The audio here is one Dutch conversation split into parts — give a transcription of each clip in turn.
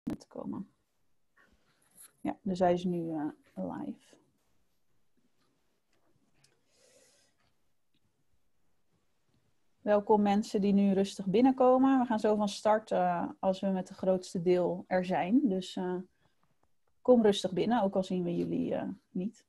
te komen. Ja, dus hij is nu live. Welkom mensen die nu rustig binnenkomen. We gaan zo van start als we met het grootste deel er zijn. Dus kom rustig binnen, ook al zien we jullie niet.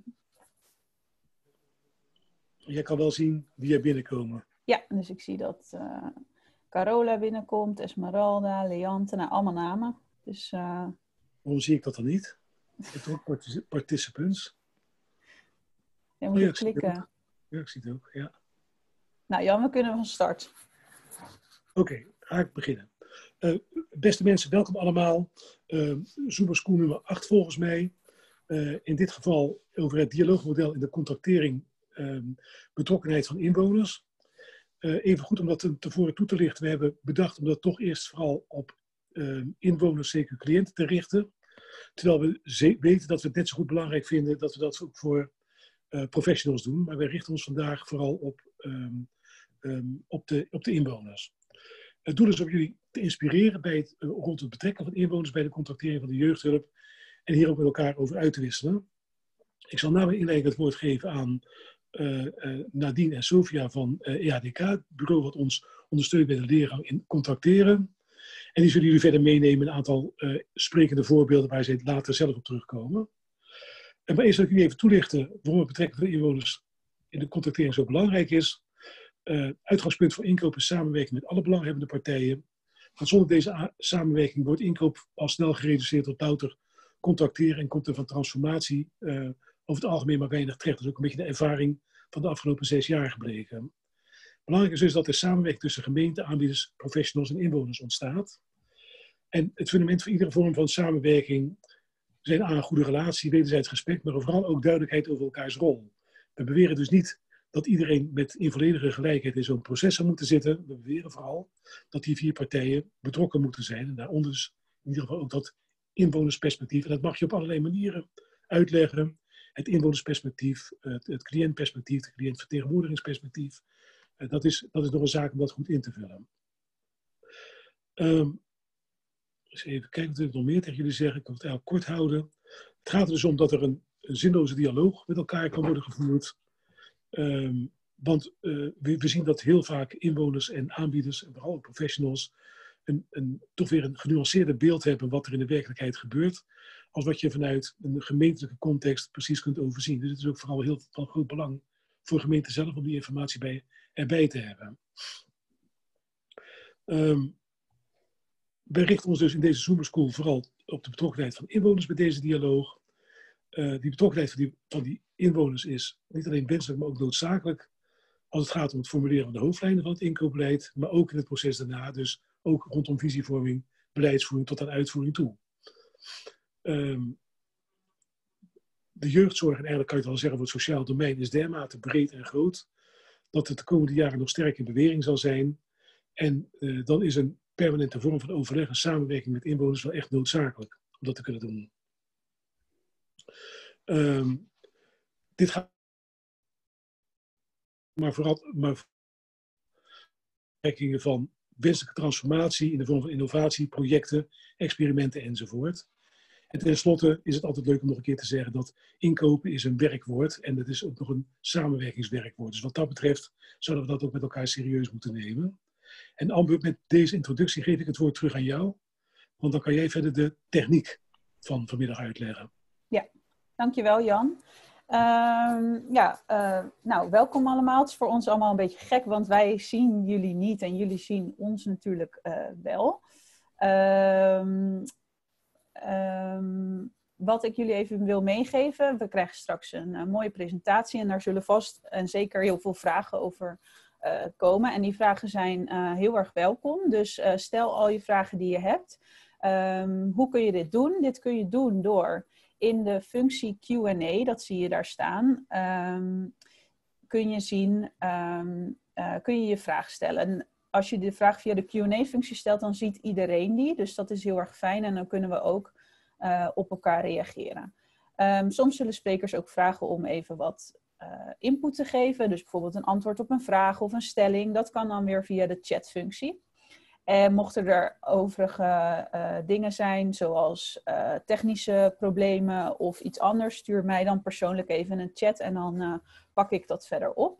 Jij kan wel zien wie er binnenkomen. Ja, dus ik zie dat Carola binnenkomt, Esmeralda, Leante, nou allemaal namen. Dus, Waarom zie ik dat dan niet? Ik heb toch ook participants. je moet klikken. Ja, ik zie het ook, ja. Nou Jan, we kunnen van start. Oké, ga ik beginnen. Beste mensen, welkom allemaal. Zoomer School nummer 8 volgens mij. In dit geval over het dialoogmodel in de contractering betrokkenheid van inwoners. Even goed om dat tevoren toe te lichten. We hebben bedacht om dat toch eerst vooral op inwoners, CQ cliënten te richten. Terwijl we weten dat we het net zo goed belangrijk vinden dat we dat ook voor professionals doen. Maar wij richten ons vandaag vooral op de inwoners. Het doel is om jullie te inspireren rond het betrekken van inwoners bij de contractering van de jeugdhulp. En hier ook met elkaar over uit te wisselen. Ik zal na mijn inleiding het woord geven aan Nadine en Sofia van EHDK, het bureau wat ons ondersteunt bij de leergang in contracteren. En die zullen jullie verder meenemen een aantal sprekende voorbeelden waar ze later zelf op terugkomen. Maar eerst wil ik jullie even toelichten waarom het betrekken van de inwoners in de contractering zo belangrijk is. Uitgangspunt voor inkoop is samenwerking met alle belanghebbende partijen. Want zonder deze samenwerking wordt inkoop al snel gereduceerd tot louter contracteren en komt er van transformatie over het algemeen maar weinig terecht. Dat is ook een beetje de ervaring van de afgelopen 6 jaar gebleken. Belangrijk is dus dat er samenwerking tussen gemeenten, aanbieders, professionals en inwoners ontstaat. En het fundament voor iedere vorm van samenwerking zijn een goede relatie, wederzijds respect, maar vooral ook duidelijkheid over elkaars rol. We beweren dus niet dat iedereen in volledige gelijkheid in zo'n proces zou moeten zitten. We beweren vooral dat die 4 partijen betrokken moeten zijn. En daaronder dus in ieder geval ook dat inwonersperspectief. En dat mag je op allerlei manieren uitleggen. Het inwonersperspectief, het cliëntperspectief, het cliëntvertegenwoordigingsperspectief. Dat is nog een zaak om dat goed in te vullen. Dus even kijken wat ik nog meer tegen jullie zeggen. Ik kan het eigenlijk kort houden. Het gaat er dus om dat er een zinloze dialoog met elkaar kan worden gevoerd. Want we zien dat heel vaak inwoners en aanbieders, en vooral professionals, toch weer een genuanceerder beeld hebben wat er in de werkelijkheid gebeurt, als wat je vanuit een gemeentelijke context precies kunt overzien. Dus het is ook vooral heel van groot belang voor gemeenten zelf om die informatie erbij te hebben. Wij richten ons dus in deze Zoomer School vooral op de betrokkenheid van inwoners bij deze dialoog. Die betrokkenheid van die inwoners is niet alleen wenselijk, maar ook noodzakelijk als het gaat om het formuleren van de hoofdlijnen van het inkoopbeleid, maar ook in het proces daarna, dus ook rondom visievorming, beleidsvoering tot aan uitvoering toe. De jeugdzorg, en eigenlijk kan je het wel zeggen voor het sociaal domein, is dermate breed en groot, dat het de komende jaren nog sterk in beweging zal zijn. En dan is een permanente vorm van overleg en samenwerking met inwoners wel echt noodzakelijk om dat te kunnen doen. Dit gaat maar vooral werkingen van wenselijke transformatie in de vorm van innovatie, projecten, experimenten enzovoort. En tenslotte is het altijd leuk om nog een keer te zeggen dat inkopen is een werkwoord en dat is ook nog een samenwerkingswerkwoord. Dus wat dat betreft zouden we dat ook met elkaar serieus moeten nemen. En Amber, met deze introductie geef ik het woord terug aan jou, want dan kan jij verder de techniek van vanmiddag uitleggen. Ja, dankjewel Jan. Nou, welkom allemaal. Het is voor ons allemaal een beetje gek, want wij zien jullie niet en jullie zien ons natuurlijk wel. Wat ik jullie even wil meegeven, we krijgen straks een mooie presentatie en daar zullen vast en zeker heel veel vragen over komen. En die vragen zijn heel erg welkom, dus stel al je vragen die je hebt. Hoe kun je dit doen? Dit kun je doen door in de functie Q&A, dat zie je daar staan, kun je je vraag stellen. En als je de vraag via de Q&A-functie stelt, dan ziet iedereen die. Dus dat is heel erg fijn en dan kunnen we ook op elkaar reageren. Soms zullen sprekers ook vragen om even wat input te geven. Dus bijvoorbeeld een antwoord op een vraag of een stelling. Dat kan dan weer via de chatfunctie. En mochten er overige dingen zijn, zoals technische problemen of iets anders, stuur mij dan persoonlijk even een chat en dan pak ik dat verder op.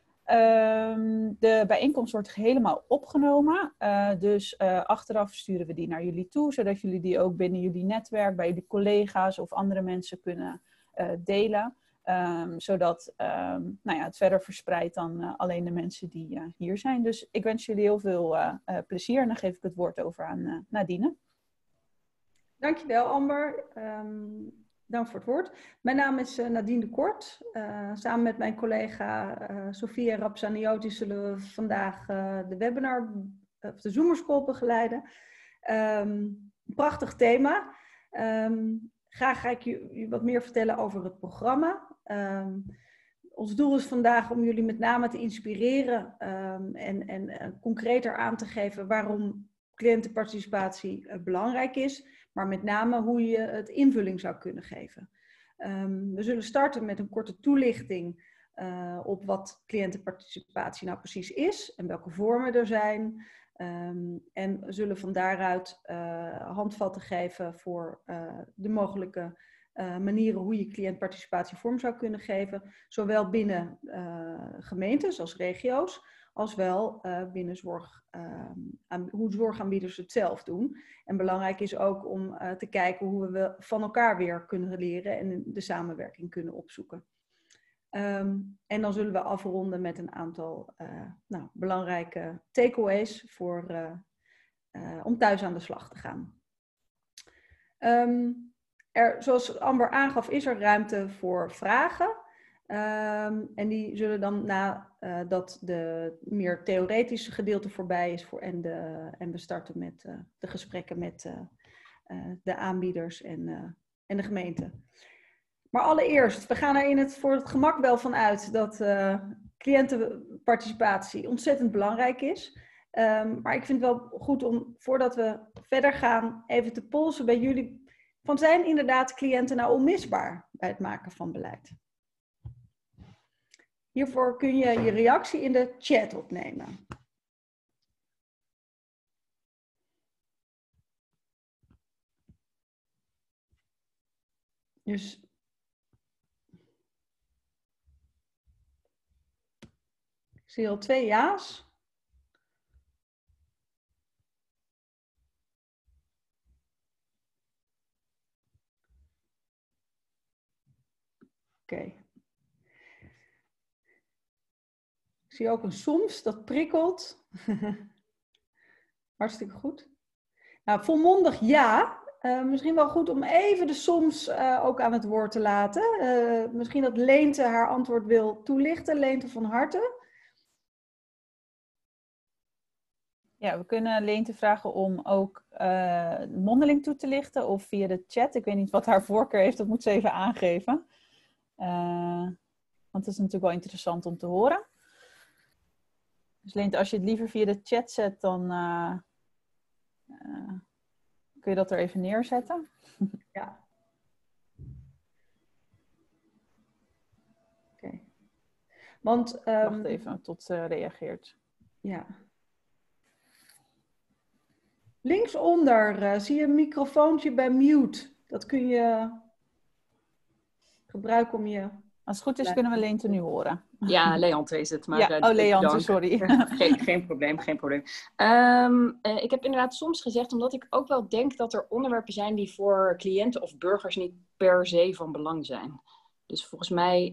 De bijeenkomst wordt helemaal opgenomen. Dus achteraf sturen we die naar jullie toe, zodat jullie die ook binnen jullie netwerk, bij jullie collega's of andere mensen kunnen delen. Zodat het verder verspreidt dan alleen de mensen die hier zijn. Dus ik wens jullie heel veel plezier en dan geef ik het woord over aan Nadine. Dankjewel Amber. Dank voor het woord. Mijn naam is Nadine de Kort. Samen met mijn collega Sofia Rapsaniotti zullen we vandaag de webinar, of de Zoomerschool begeleiden. Een prachtig thema. Graag ga ik je wat meer vertellen over het programma. Ons doel is vandaag om jullie met name te inspireren en concreter aan te geven waarom cliëntenparticipatie belangrijk is, maar met name hoe je het invulling zou kunnen geven. We zullen starten met een korte toelichting op wat cliëntenparticipatie nou precies is en welke vormen er zijn. En we zullen van daaruit handvatten geven voor de mogelijke manieren hoe je cliëntparticipatie vorm zou kunnen geven. Zowel binnen gemeentes als regio's, als wel binnen hoe zorgaanbieders het zelf doen. En belangrijk is ook om te kijken hoe we van elkaar weer kunnen leren en de samenwerking kunnen opzoeken. En dan zullen we afronden met een aantal belangrijke takeaways om thuis aan de slag te gaan. Zoals Amber aangaf, is er ruimte voor vragen. En die zullen dan nadat de meer theoretische gedeelte voorbij is en we starten met de gesprekken met de aanbieders en de gemeente. Maar allereerst, we gaan er voor het gemak wel van uit dat cliëntenparticipatie ontzettend belangrijk is. Maar ik vind het wel goed om, voordat we verder gaan, even te polsen bij jullie. Zijn inderdaad cliënten nou onmisbaar bij het maken van beleid? Hiervoor kun je je reactie in de chat opnemen. Dus ik zie al 2 ja's. Oké. Ik zie ook een soms, dat prikkelt. Hartstikke goed. Nou, volmondig ja. Misschien wel goed om even de soms ook aan het woord te laten. Misschien dat Leente haar antwoord wil toelichten. Leente van harte. Ja, we kunnen Leente vragen om ook mondeling toe te lichten of via de chat. Ik weet niet wat haar voorkeur heeft, dat moet ze even aangeven. Want het is natuurlijk wel interessant om te horen. Dus Leente, als je het liever via de chat zet, dan kun je dat er even neerzetten. Ja. Oké. Want wacht even tot ze reageert. Ja. Linksonder zie je een microfoontje bij mute. Dat kun je gebruiken om je... Als het goed is, kunnen we Leente nu horen. Ja, Leante is het. Maar, ja, Leante, sorry. Geen probleem. Ik heb inderdaad soms gezegd, omdat ik ook wel denk dat er onderwerpen zijn die voor cliënten of burgers niet per se van belang zijn. Dus volgens mij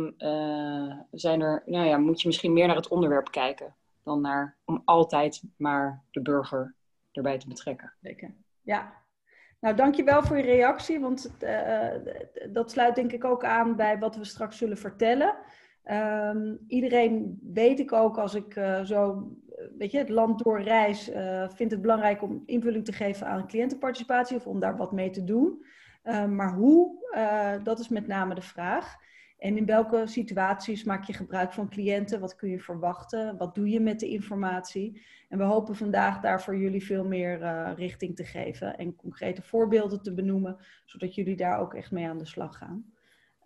moet je misschien meer naar het onderwerp kijken dan om altijd maar de burger erbij te betrekken. Zeker. Ja. Nou, dankjewel voor je reactie, want dat sluit denk ik ook aan bij wat we straks zullen vertellen. Iedereen weet ik ook, als ik het land doorreis, vind het belangrijk om invulling te geven aan cliëntenparticipatie of om daar wat mee te doen. Maar hoe, dat is met name de vraag. En in welke situaties maak je gebruik van cliënten? Wat kun je verwachten? Wat doe je met de informatie? En we hopen vandaag daar voor jullie veel meer richting te geven en concrete voorbeelden te benoemen, zodat jullie daar ook echt mee aan de slag gaan.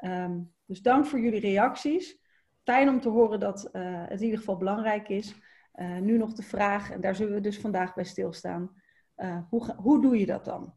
Dus dank voor jullie reacties. Fijn om te horen dat het in ieder geval belangrijk is. Nu nog de vraag, en daar zullen we dus vandaag bij stilstaan, hoe doe je dat dan?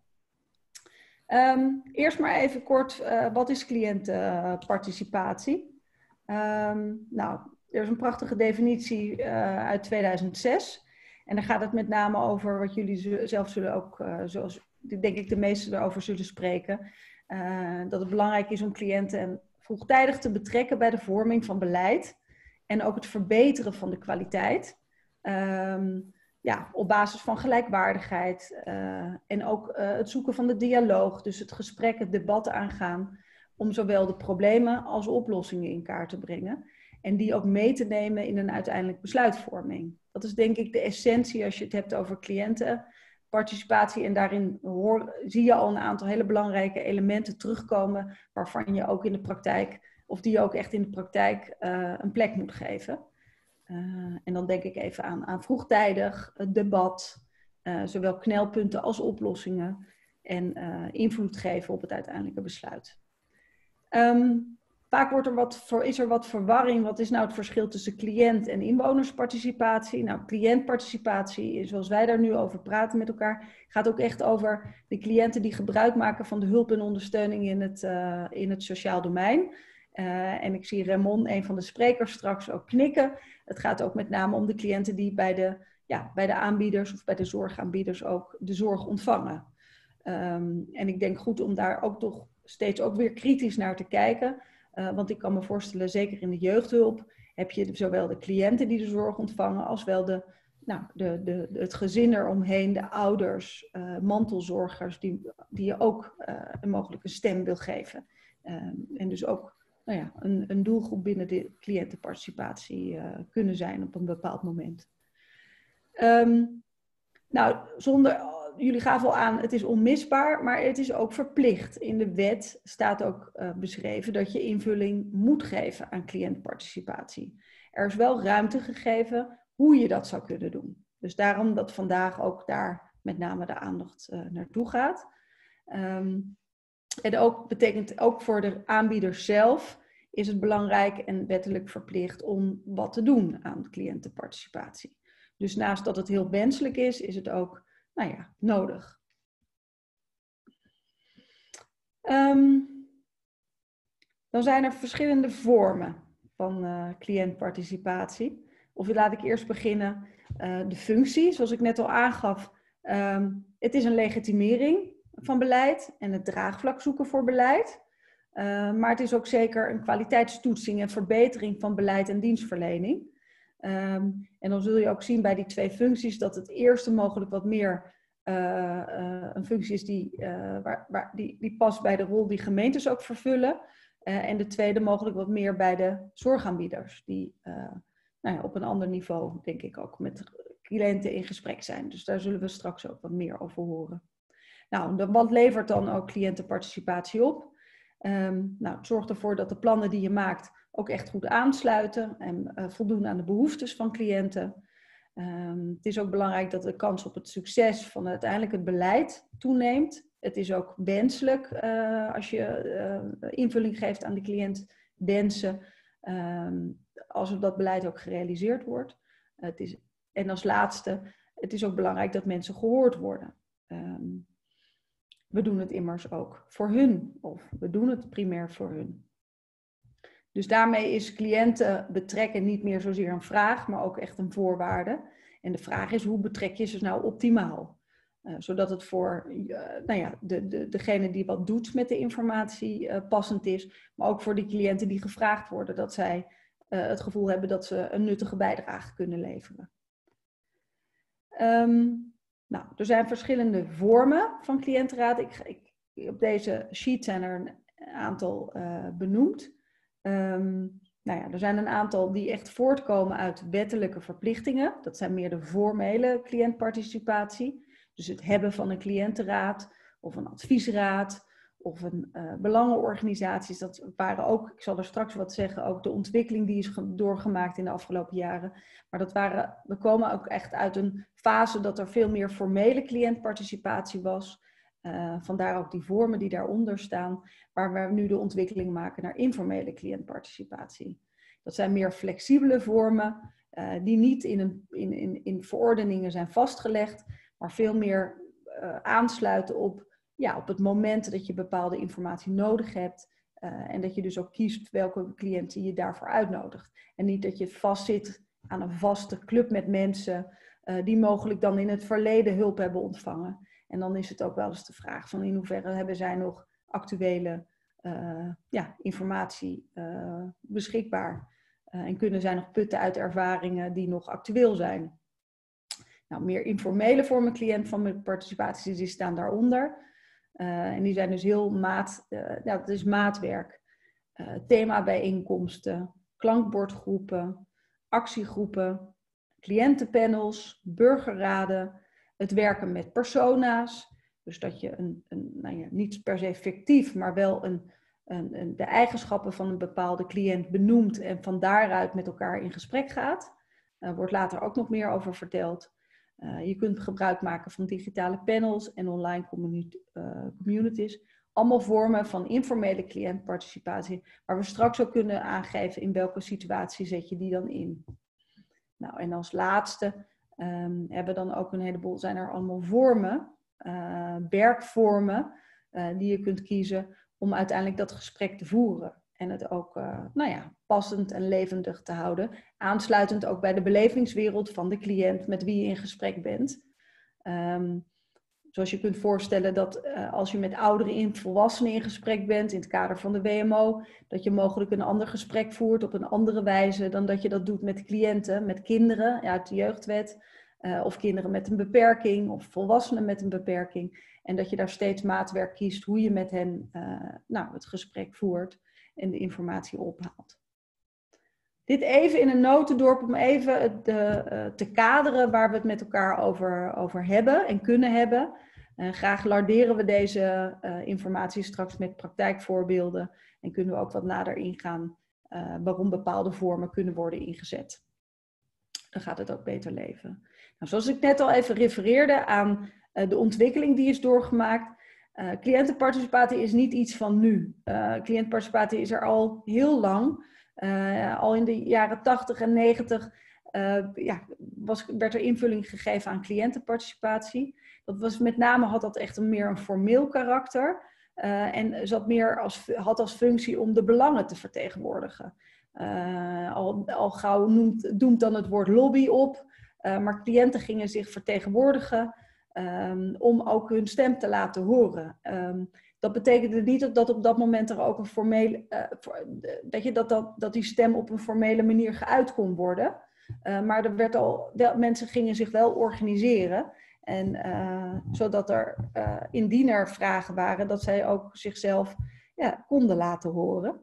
Eerst maar even kort, wat is cliëntenparticipatie? Nou, er is een prachtige definitie uit 2006. En daar gaat het met name over wat jullie zelf zullen ook, zoals denk ik de meesten erover zullen spreken. Dat het belangrijk is om cliënten vroegtijdig te betrekken bij de vorming van beleid. En ook het verbeteren van de kwaliteit. Op basis van gelijkwaardigheid. En ook het zoeken van de dialoog. Dus het gesprek, het debat aangaan. Om zowel de problemen als oplossingen in kaart te brengen. En die ook mee te nemen in een uiteindelijk besluitvorming. Dat is denk ik de essentie als je het hebt over cliëntenparticipatie. En daarin zie je al een aantal hele belangrijke elementen terugkomen. Waarvan je ook in de praktijk, of die je ook echt in de praktijk een plek moet geven. En dan denk ik even aan vroegtijdig, het debat. Zowel knelpunten als oplossingen. En invloed geven op het uiteindelijke besluit. Vaak is er wat verwarring. Wat is nou het verschil tussen cliënt- en inwonersparticipatie? Nou, cliëntparticipatie, zoals wij daar nu over praten met elkaar, gaat ook echt over de cliënten die gebruik maken van de hulp en ondersteuning in het sociaal domein. En ik zie Ramon, een van de sprekers, straks ook knikken. Het gaat ook met name om de cliënten die bij de aanbieders of bij de zorgaanbieders ook de zorg ontvangen. En ik denk goed om daar ook toch steeds ook weer kritisch naar te kijken. Want ik kan me voorstellen, zeker in de jeugdhulp, heb je zowel de cliënten die de zorg ontvangen, als wel het gezin eromheen, de ouders, mantelzorgers, die je ook een mogelijke stem wil geven. En dus ook een doelgroep binnen de cliëntenparticipatie kunnen zijn op een bepaald moment. Jullie gaven al aan, het is onmisbaar, maar het is ook verplicht. In de wet staat ook beschreven dat je invulling moet geven aan cliëntparticipatie. Er is wel ruimte gegeven hoe je dat zou kunnen doen. Dus daarom dat vandaag ook daar met name de aandacht naartoe gaat. En ook betekent ook voor de aanbieder zelf is het belangrijk en wettelijk verplicht om wat te doen aan cliëntenparticipatie. Dus naast dat het heel wenselijk is het ook nodig. Dan zijn er verschillende vormen van cliëntparticipatie. Of laat ik eerst beginnen de functie, zoals ik net al aangaf. Het is een legitimering van beleid en het draagvlak zoeken voor beleid. Maar het is ook zeker een kwaliteitstoetsing en verbetering van beleid en dienstverlening. En dan zul je ook zien bij die twee functies dat het eerste mogelijk wat meer een functie is die past bij de rol die gemeentes ook vervullen. En de tweede mogelijk wat meer bij de zorgaanbieders die op een ander niveau denk ik ook met cliënten in gesprek zijn. Dus daar zullen we straks ook wat meer over horen. Nou, wat levert dan ook cliëntenparticipatie op? Het zorgt ervoor dat de plannen die je maakt ook echt goed aansluiten en voldoen aan de behoeftes van cliënten. Het is ook belangrijk dat de kans op het succes van uiteindelijk het beleid toeneemt. Het is ook wenselijk als je invulling geeft aan de cliëntwensen, als dat beleid ook gerealiseerd wordt. En als laatste, het is ook belangrijk dat mensen gehoord worden. We doen het immers ook voor hun, of we doen het primair voor hun. Dus daarmee is cliënten betrekken niet meer zozeer een vraag, maar ook echt een voorwaarde. En de vraag is, hoe betrek je ze nou optimaal? Zodat het voor degene die wat doet met de informatie passend is, maar ook voor die cliënten die gevraagd worden, dat zij het gevoel hebben dat ze een nuttige bijdrage kunnen leveren. Er zijn verschillende vormen van cliëntenraad. Op deze sheet zijn er een aantal benoemd. Er zijn een aantal die echt voortkomen uit wettelijke verplichtingen. Dat zijn meer de formele cliëntparticipatie. Dus het hebben van een cliëntenraad of een adviesraad of een belangenorganisaties. Dat waren ook, ik zal er straks wat zeggen, ook de ontwikkeling die is doorgemaakt in de afgelopen jaren. Maar we komen ook echt uit een fase dat er veel meer formele cliëntparticipatie was. Vandaar ook die vormen die daaronder staan, waar we nu de ontwikkeling maken naar informele cliëntparticipatie. Dat zijn meer flexibele vormen die niet in verordeningen zijn vastgelegd, maar veel meer aansluiten op het moment dat je bepaalde informatie nodig hebt. En dat je dus ook kiest welke cliënten je daarvoor uitnodigt. En niet dat je vastzit aan een vaste club met mensen die mogelijk dan in het verleden hulp hebben ontvangen. En dan is het ook wel eens de vraag van in hoeverre hebben zij nog actuele informatie beschikbaar. En kunnen zij nog putten uit ervaringen die nog actueel zijn. Nou, meer informele vormen cliënt van participatie, die staan daaronder. En die zijn dus heel dat is maatwerk. Themabijeenkomsten, klankbordgroepen, actiegroepen, cliëntenpanels, burgerraden, het werken met persona's. Dus dat je niet per se fictief, maar wel de eigenschappen van een bepaalde cliënt benoemt en van daaruit met elkaar in gesprek gaat. Daar wordt later ook nog meer over verteld. Je kunt gebruik maken van digitale panels en online communities. Allemaal vormen van informele cliëntparticipatie, waar we straks ook kunnen aangeven in welke situatie zet je die dan in. Nou, en als laatste hebben we dan ook een heleboel, zijn er allemaal vormen, werkvormen, die je kunt kiezen om uiteindelijk dat gesprek te voeren. En het ook passend en levendig te houden. Aansluitend ook bij de belevingswereld van de cliënt met wie je in gesprek bent. Zoals je kunt voorstellen dat als je met oudere volwassenen in gesprek bent in het kader van de WMO, dat je mogelijk een ander gesprek voert op een andere wijze dan dat je dat doet met cliënten, met kinderen uit de jeugdwet, of kinderen met een beperking of volwassenen met een beperking. En dat je daar steeds maatwerk kiest hoe je met hen het gesprek voert en de informatie ophaalt. Dit even in een notendorp om even te kaderen waar we het met elkaar over hebben en kunnen hebben. Graag larderen we deze informatie straks met praktijkvoorbeelden en kunnen we ook wat nader ingaan waarom bepaalde vormen kunnen worden ingezet. Dan gaat het ook beter leven. Nou, zoals ik net al even refereerde aan de ontwikkeling die is doorgemaakt. Cliëntenparticipatie is niet iets van nu. Cliëntenparticipatie is er al heel lang. Al in de jaren 80 en 90 werd er invulling gegeven aan cliëntenparticipatie. Dat was met name, had dat echt meer een formeel karakter. En had als functie om de belangen te vertegenwoordigen. Al gauw doemt dan het woord lobby op. Maar cliënten gingen zich vertegenwoordigen om ook hun stem te laten horen. Dat betekende niet dat op dat moment er ook een formele, dat die stem op een formele manier geuit kon worden. Maar mensen gingen zich wel organiseren. En zodat er indien er vragen waren, dat zij ook zichzelf konden laten horen.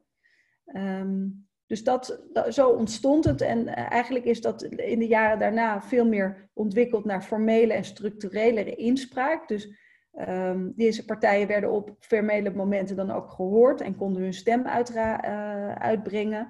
Dus zo ontstond het. En eigenlijk is dat in de jaren daarna veel meer ontwikkeld naar formele en structurele inspraak. Dus deze partijen werden op formele momenten dan ook gehoord en konden hun stem uitbrengen.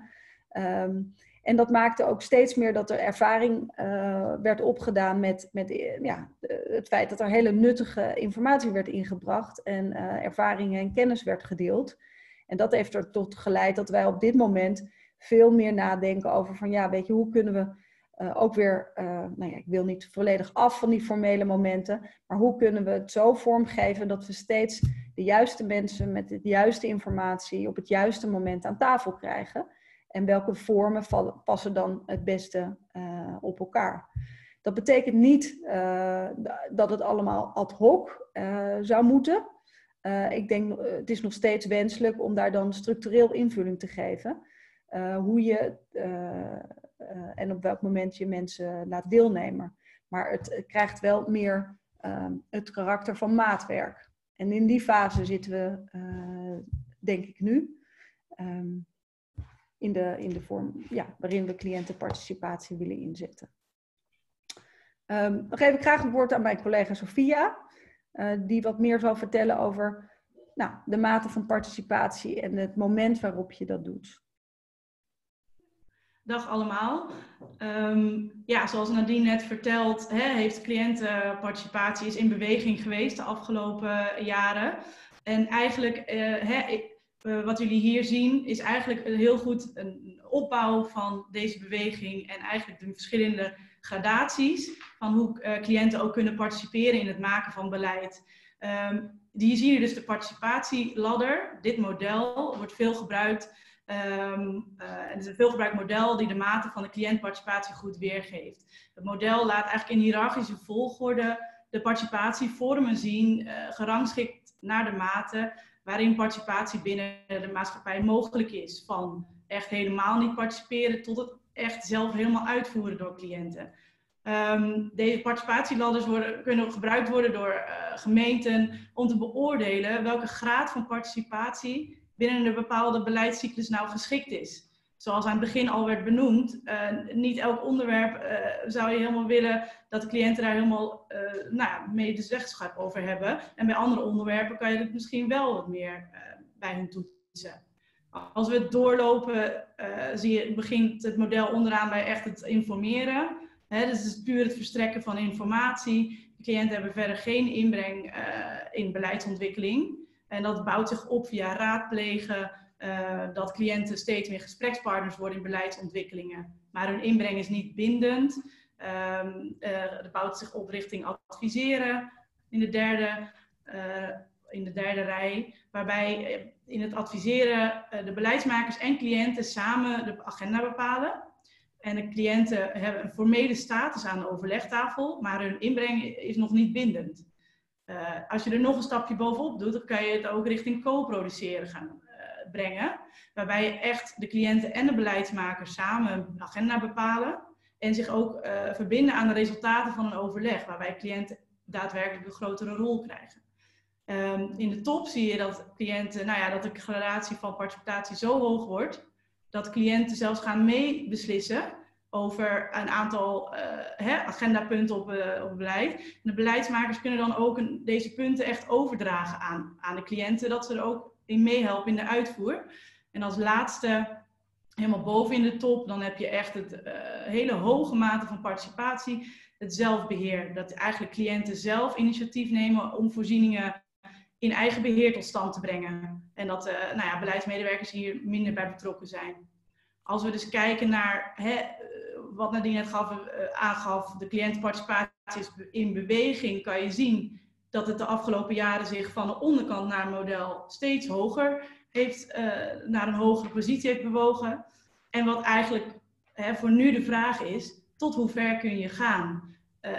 En dat maakte ook steeds meer dat er ervaring werd opgedaan met het feit dat er hele nuttige informatie werd ingebracht en ervaringen en kennis werd gedeeld. En dat heeft er tot geleid dat wij op dit moment veel meer nadenken over van weet je, hoe kunnen we ook weer, ik wil niet volledig af van die formele momenten, maar hoe kunnen we het zo vormgeven dat we steeds de juiste mensen met de juiste informatie op het juiste moment aan tafel krijgen? En welke vormen passen dan het beste op elkaar? Dat betekent niet dat het allemaal ad hoc zou moeten. Ik denk, het is nog steeds wenselijk om daar dan structureel invulling te geven. Hoe je en op welk moment je mensen laat deelnemen. Maar het krijgt wel meer het karakter van maatwerk. En in die fase zitten we, denk ik nu, in de vorm waarin we cliëntenparticipatie willen inzetten. Dan geef ik graag het woord aan mijn collega Sophia, die wat meer zal vertellen over de mate van participatie en het moment waarop je dat doet. Dag allemaal. Zoals Nadine net vertelt, heeft cliëntenparticipatie is in beweging geweest de afgelopen jaren. En eigenlijk wat jullie hier zien is eigenlijk heel goed een opbouw van deze beweging en eigenlijk de verschillende gradaties van hoe cliënten ook kunnen participeren in het maken van beleid. Hier zie je dus de participatieladder. Dit model wordt veel gebruikt. Het is een veelgebruikt model die de mate van de cliëntparticipatie goed weergeeft. Het model laat eigenlijk in hiërarchische volgorde de participatievormen zien, gerangschikt naar de mate waarin participatie binnen de maatschappij mogelijk is. Van echt helemaal niet participeren tot het echt zelf helemaal uitvoeren door cliënten. Deze participatieladders kunnen gebruikt worden door gemeenten om te beoordelen welke graad van participatie binnen een bepaalde beleidscyclus nou geschikt is. Zoals aan het begin al werd benoemd, niet elk onderwerp zou je helemaal willen dat de cliënten daar helemaal mee de zeggenschap over hebben. En bij andere onderwerpen kan je het misschien wel wat meer bij hun toetsen. Als we het doorlopen, begint het model onderaan bij echt het informeren. Dus het is puur het verstrekken van informatie. De cliënten hebben verder geen inbreng in beleidsontwikkeling. En dat bouwt zich op via raadplegen, dat cliënten steeds meer gesprekspartners worden in beleidsontwikkelingen. Maar hun inbreng is niet bindend. Het bouwt zich op richting adviseren in de derde rij. Waarbij in het adviseren de beleidsmakers en cliënten samen de agenda bepalen. En de cliënten hebben een formele status aan de overlegtafel, maar hun inbreng is nog niet bindend. Als je er nog een stapje bovenop doet, dan kan je het ook richting co-produceren gaan brengen. Waarbij je echt de cliënten en de beleidsmakers samen een agenda bepalen. En zich ook verbinden aan de resultaten van een overleg. Waarbij cliënten daadwerkelijk een grotere rol krijgen. In de top zie je dat cliënten, dat de gradatie van participatie zo hoog wordt. Dat cliënten zelfs gaan meebeslissen over een aantal agendapunten op beleid. En de beleidsmakers kunnen dan ook deze punten echt overdragen aan de cliënten, dat ze er ook in meehelpen in de uitvoer. En als laatste, helemaal boven in de top, dan heb je echt het hele hoge mate van participatie, het zelfbeheer. Dat eigenlijk cliënten zelf initiatief nemen om voorzieningen in eigen beheer tot stand te brengen. En dat beleidsmedewerkers hier minder bij betrokken zijn. Als we dus kijken naar wat Nadine net aangaf, de cliëntenparticipatie is in beweging, kan je zien dat het de afgelopen jaren zich van de onderkant naar een model steeds hoger heeft, naar een hogere positie heeft bewogen. En wat eigenlijk voor nu de vraag is, tot hoe ver kun je gaan?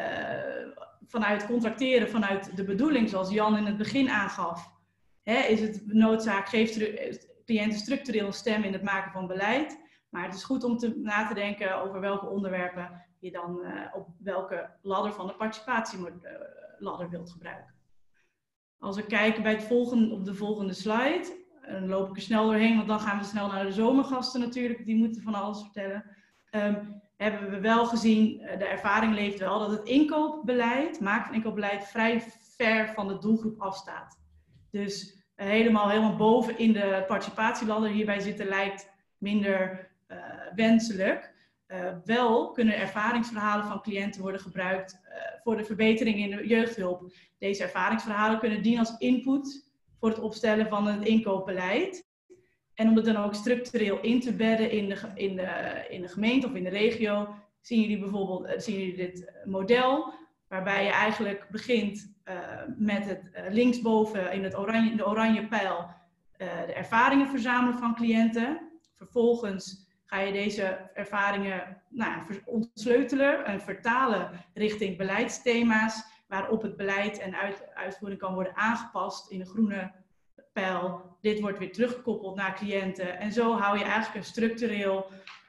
Vanuit contracteren, vanuit de bedoeling, zoals Jan in het begin aangaf, is het noodzaak, geeft cliënten structureel een stem in het maken van beleid. Maar het is goed om na te denken over welke onderwerpen je dan op welke ladder van de participatieladder wilt gebruiken. Als we kijken bij op de volgende slide, dan loop ik er snel doorheen, want dan gaan we snel naar de zomergasten natuurlijk, die moeten van alles vertellen. Hebben we wel gezien, de ervaring leeft wel, dat het inkoopbeleid, maken van inkoopbeleid, vrij ver van de doelgroep afstaat. Dus helemaal boven in de participatieladder hierbij zitten lijkt minder wenselijk. Wel kunnen ervaringsverhalen van cliënten worden gebruikt voor de verbetering in de jeugdhulp. Deze ervaringsverhalen kunnen dienen als input voor het opstellen van het inkoopbeleid. En om het dan ook structureel in te bedden in de gemeente of in de regio, zien jullie dit model, waarbij je eigenlijk begint met het linksboven in de oranje pijl de ervaringen verzamelen van cliënten. Vervolgens ga je deze ervaringen ontsleutelen en vertalen richting beleidsthema's, waarop het beleid en uitvoering kan worden aangepast in de groene pijl. Dit wordt weer teruggekoppeld naar cliënten. En zo hou je eigenlijk een structureel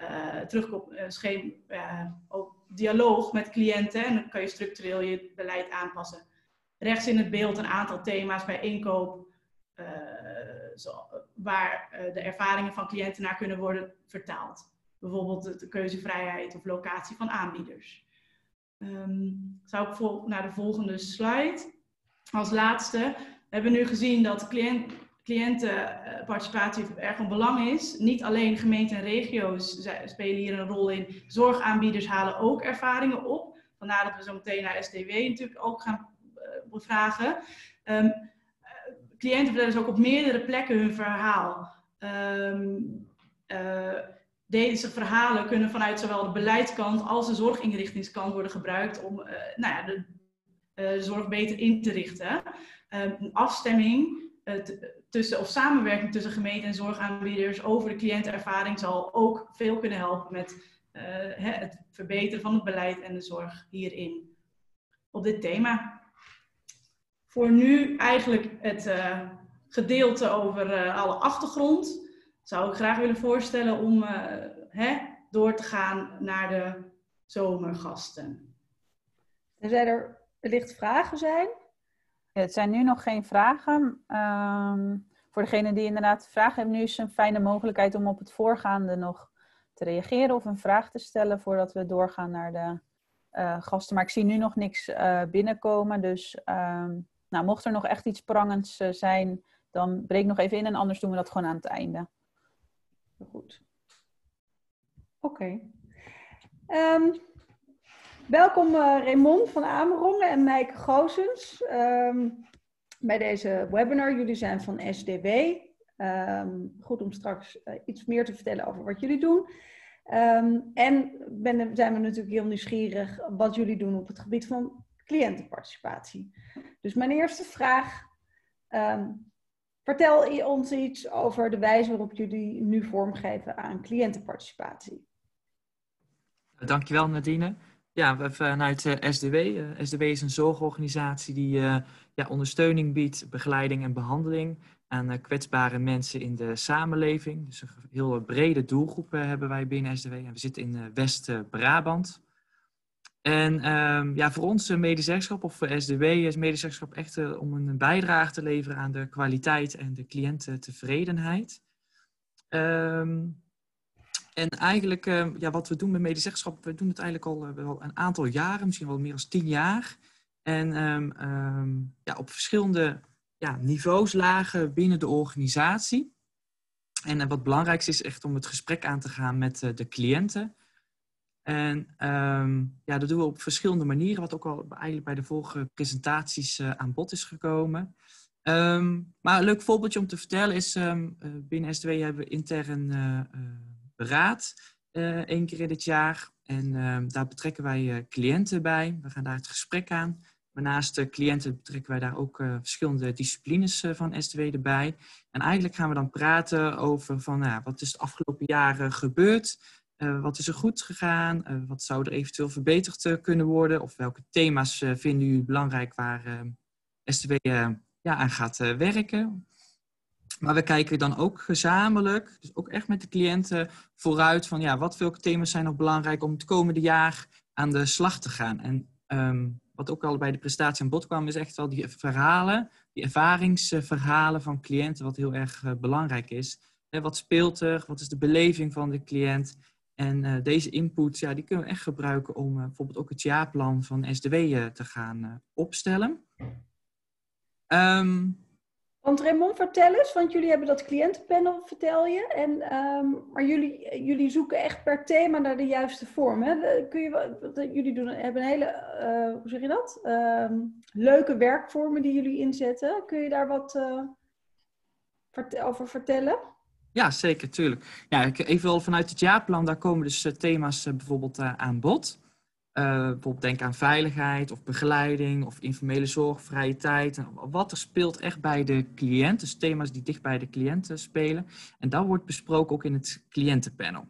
dialoog met cliënten. En dan kan je structureel je beleid aanpassen. Rechts in het beeld een aantal thema's bij inkoop, waar de ervaringen van cliënten naar kunnen worden vertaald. Bijvoorbeeld de keuzevrijheid of locatie van aanbieders. Zou ik naar de volgende slide. Als laatste, we hebben nu gezien dat cliëntenparticipatie erg van belang is. Niet alleen gemeenten en regio's spelen hier een rol in. Zorgaanbieders halen ook ervaringen op. Vandaar dat we zo meteen naar SDW natuurlijk ook gaan vragen. cliënten vertellen dus ook op meerdere plekken hun verhaal. Deze verhalen kunnen vanuit zowel de beleidskant als de zorginrichtingskant worden gebruikt om de zorg beter in te richten. Een afstemming of samenwerking tussen gemeente en zorgaanbieders over de cliëntenervaring zal ook veel kunnen helpen met het verbeteren van het beleid en de zorg hierin. Op dit thema. Voor nu eigenlijk het gedeelte over alle achtergrond. Zou ik graag willen voorstellen om door te gaan naar de zomergasten. Tenzij er wellicht vragen zijn? Ja, het zijn nu nog geen vragen. Voor degene die inderdaad vragen hebben, nu is een fijne mogelijkheid om op het voorgaande nog te reageren of een vraag te stellen voordat we doorgaan naar de gasten. Maar ik zie nu nog niks binnenkomen, dus mocht er nog echt iets prangends zijn, dan breek nog even in en anders doen we dat gewoon aan het einde. Goed. Oké. Welkom Raymond van Amerongen en Mijke Goossens bij deze webinar. Jullie zijn van SDW. Goed om straks iets meer te vertellen over wat jullie doen. En zijn we natuurlijk heel nieuwsgierig wat jullie doen op het gebied van cliëntenparticipatie. Dus mijn eerste vraag. Vertel ons iets over de wijze waarop jullie nu vormgeven aan cliëntenparticipatie. Dankjewel Nadine. Ja, vanuit SDW. SDW is een zorgorganisatie die ondersteuning biedt, begeleiding en behandeling aan kwetsbare mensen in de samenleving. Dus een heel brede doelgroep hebben wij binnen SDW. En we zitten in West-Brabant. En voor ons medezeggenschap, of voor SDW, is medezeggenschap echt om een bijdrage te leveren aan de kwaliteit en de cliëntentevredenheid. En eigenlijk, wat we doen met medezeggenschap, we doen het eigenlijk al wel een aantal jaren, misschien wel meer dan 10 jaar. En op verschillende niveaus lagen binnen de organisatie. En wat belangrijk is echt om het gesprek aan te gaan met de cliënten. En dat doen we op verschillende manieren, wat ook al eigenlijk bij de vorige presentaties aan bod is gekomen. Maar een leuk voorbeeldje om te vertellen is, binnen SDW hebben we intern beraad 1 keer in het jaar. En daar betrekken wij cliënten bij. We gaan daar het gesprek aan. Maar naast de cliënten betrekken wij daar ook verschillende disciplines van SDW erbij. En eigenlijk gaan we dan praten over van, wat is de afgelopen jaren gebeurd? Wat is er goed gegaan? Wat zou er eventueel verbeterd kunnen worden? Of welke thema's vinden jullie belangrijk waar SDW aan gaat werken? Maar we kijken dan ook gezamenlijk, dus ook echt met de cliënten, vooruit van welke thema's zijn nog belangrijk om het komende jaar aan de slag te gaan. En wat ook al bij de presentatie aan bod kwam, is echt wel die verhalen, die ervaringsverhalen van cliënten, wat heel erg belangrijk is. Wat speelt er? Wat is de beleving van de cliënt? En deze input, die kunnen we echt gebruiken om bijvoorbeeld ook het jaarplan van SDW te gaan opstellen. Want Raymond, vertel eens, want jullie hebben dat cliëntenpanel, vertel je. En, maar jullie zoeken echt per thema naar de juiste vorm. Hè? Jullie hebben een hele, hoe zeg je dat? Leuke werkvormen die jullie inzetten. Kun je daar wat over vertellen? Ja, zeker, tuurlijk. Ja, even wel vanuit het jaarplan, daar komen dus thema's bijvoorbeeld aan bod. Bijvoorbeeld denk aan veiligheid of begeleiding of informele zorg, vrije tijd. En wat er speelt echt bij de cliënt. Dus thema's die dicht bij de cliënt spelen. En dat wordt besproken ook in het cliëntenpanel.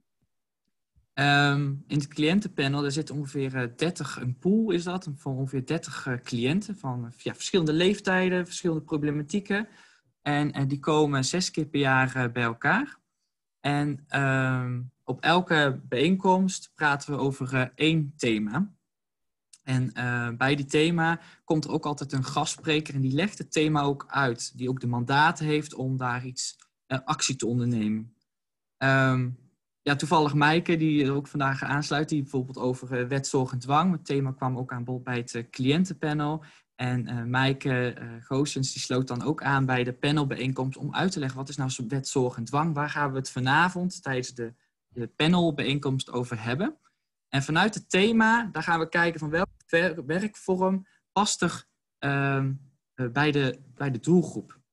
In het cliëntenpanel, daar zit ongeveer 30, een pool is dat, van ongeveer 30 cliënten van verschillende leeftijden, verschillende problematieken. En die komen 6 keer per jaar bij elkaar. En op elke bijeenkomst praten we over 1 thema. En bij die thema komt er ook altijd een gastspreker en die legt het thema ook uit. Die ook de mandaat heeft om daar iets actie te ondernemen. Toevallig Mijke, die er ook vandaag aansluit, die bijvoorbeeld over wet, zorg en dwang. Het thema kwam ook aan bod bij het cliëntenpanel. En Mijke Goossens die sloot dan ook aan bij de panelbijeenkomst om uit te leggen wat is nou wet, zorg en dwang. Waar gaan we het vanavond tijdens de panelbijeenkomst over hebben. En vanuit het thema, daar gaan we kijken van welke werkvorm past er bij de doelgroep.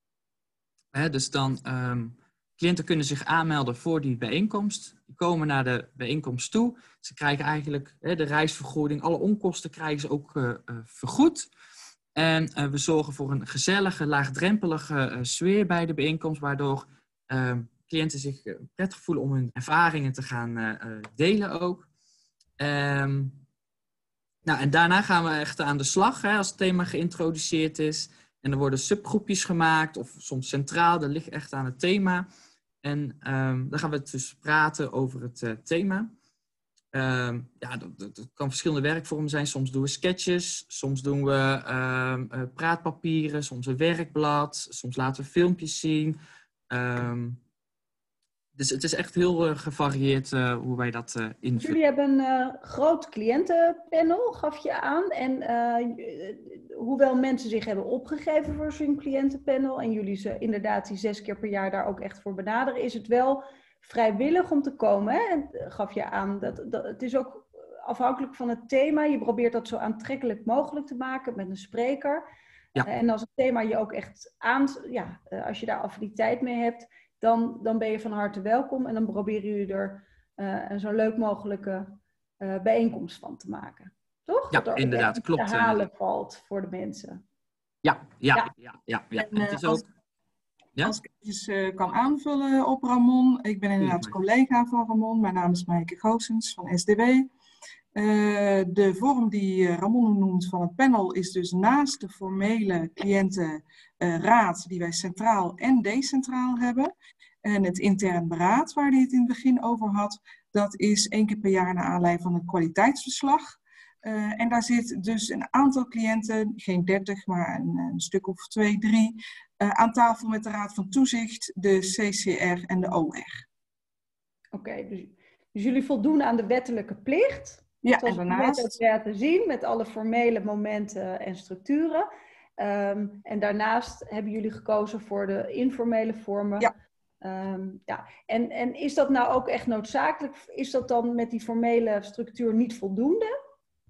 Dus dan, cliënten kunnen zich aanmelden voor die bijeenkomst. Die komen naar de bijeenkomst toe. Ze krijgen eigenlijk de reisvergoeding. Alle onkosten krijgen ze ook vergoed. En we zorgen voor een gezellige, laagdrempelige sfeer bij de bijeenkomst. Waardoor cliënten zich prettig voelen om hun ervaringen te gaan delen ook. En daarna gaan we echt aan de slag als het thema geïntroduceerd is. En er worden subgroepjes gemaakt of soms centraal. Dat ligt echt aan het thema. En dan gaan we dus praten over het thema. Dat kan verschillende werkvormen zijn. Soms doen we sketches, soms doen we praatpapieren, soms een werkblad, soms laten we filmpjes zien. Dus het is echt heel gevarieerd hoe wij dat invullen. Jullie hebben een groot cliëntenpanel, gaf je aan. En hoewel mensen zich hebben opgegeven voor zo'n cliëntenpanel en jullie ze inderdaad die 6 keer per jaar daar ook echt voor benaderen, is het wel vrijwillig om te komen. Hè? En gaf je aan dat het is ook afhankelijk van het thema. Je probeert dat zo aantrekkelijk mogelijk te maken met een spreker. Ja. En als het thema je ook echt als je daar affiniteit mee hebt, dan ben je van harte welkom. En dan proberen jullie er zo'n leuk mogelijke bijeenkomst van te maken. Toch? Ja, dat er inderdaad, echt klopt. te halen valt voor de mensen. Ja. En, het is ook... Als ik eventjes kan aanvullen op Ramon. Ik ben inderdaad collega van Ramon. Mijn naam is Maaike Goossens van SDW. De vorm die Ramon noemt van het panel is dus naast de formele cliëntenraad die wij centraal en decentraal hebben. En het intern beraad waar hij het in het begin over had, dat is 1 keer per jaar naar aanleiding van een kwaliteitsverslag. En daar zit dus een aantal cliënten, geen 30, maar een stuk of 2, 3, aan tafel met de Raad van Toezicht, de CCR en de OR. Oké, dus jullie voldoen aan de wettelijke plicht. Ja, zoals en we net ook laten zien, met alle formele momenten en structuren. En daarnaast hebben jullie gekozen voor de informele vormen. Ja. En is dat nou ook echt noodzakelijk? Is dat dan met die formele structuur niet voldoende?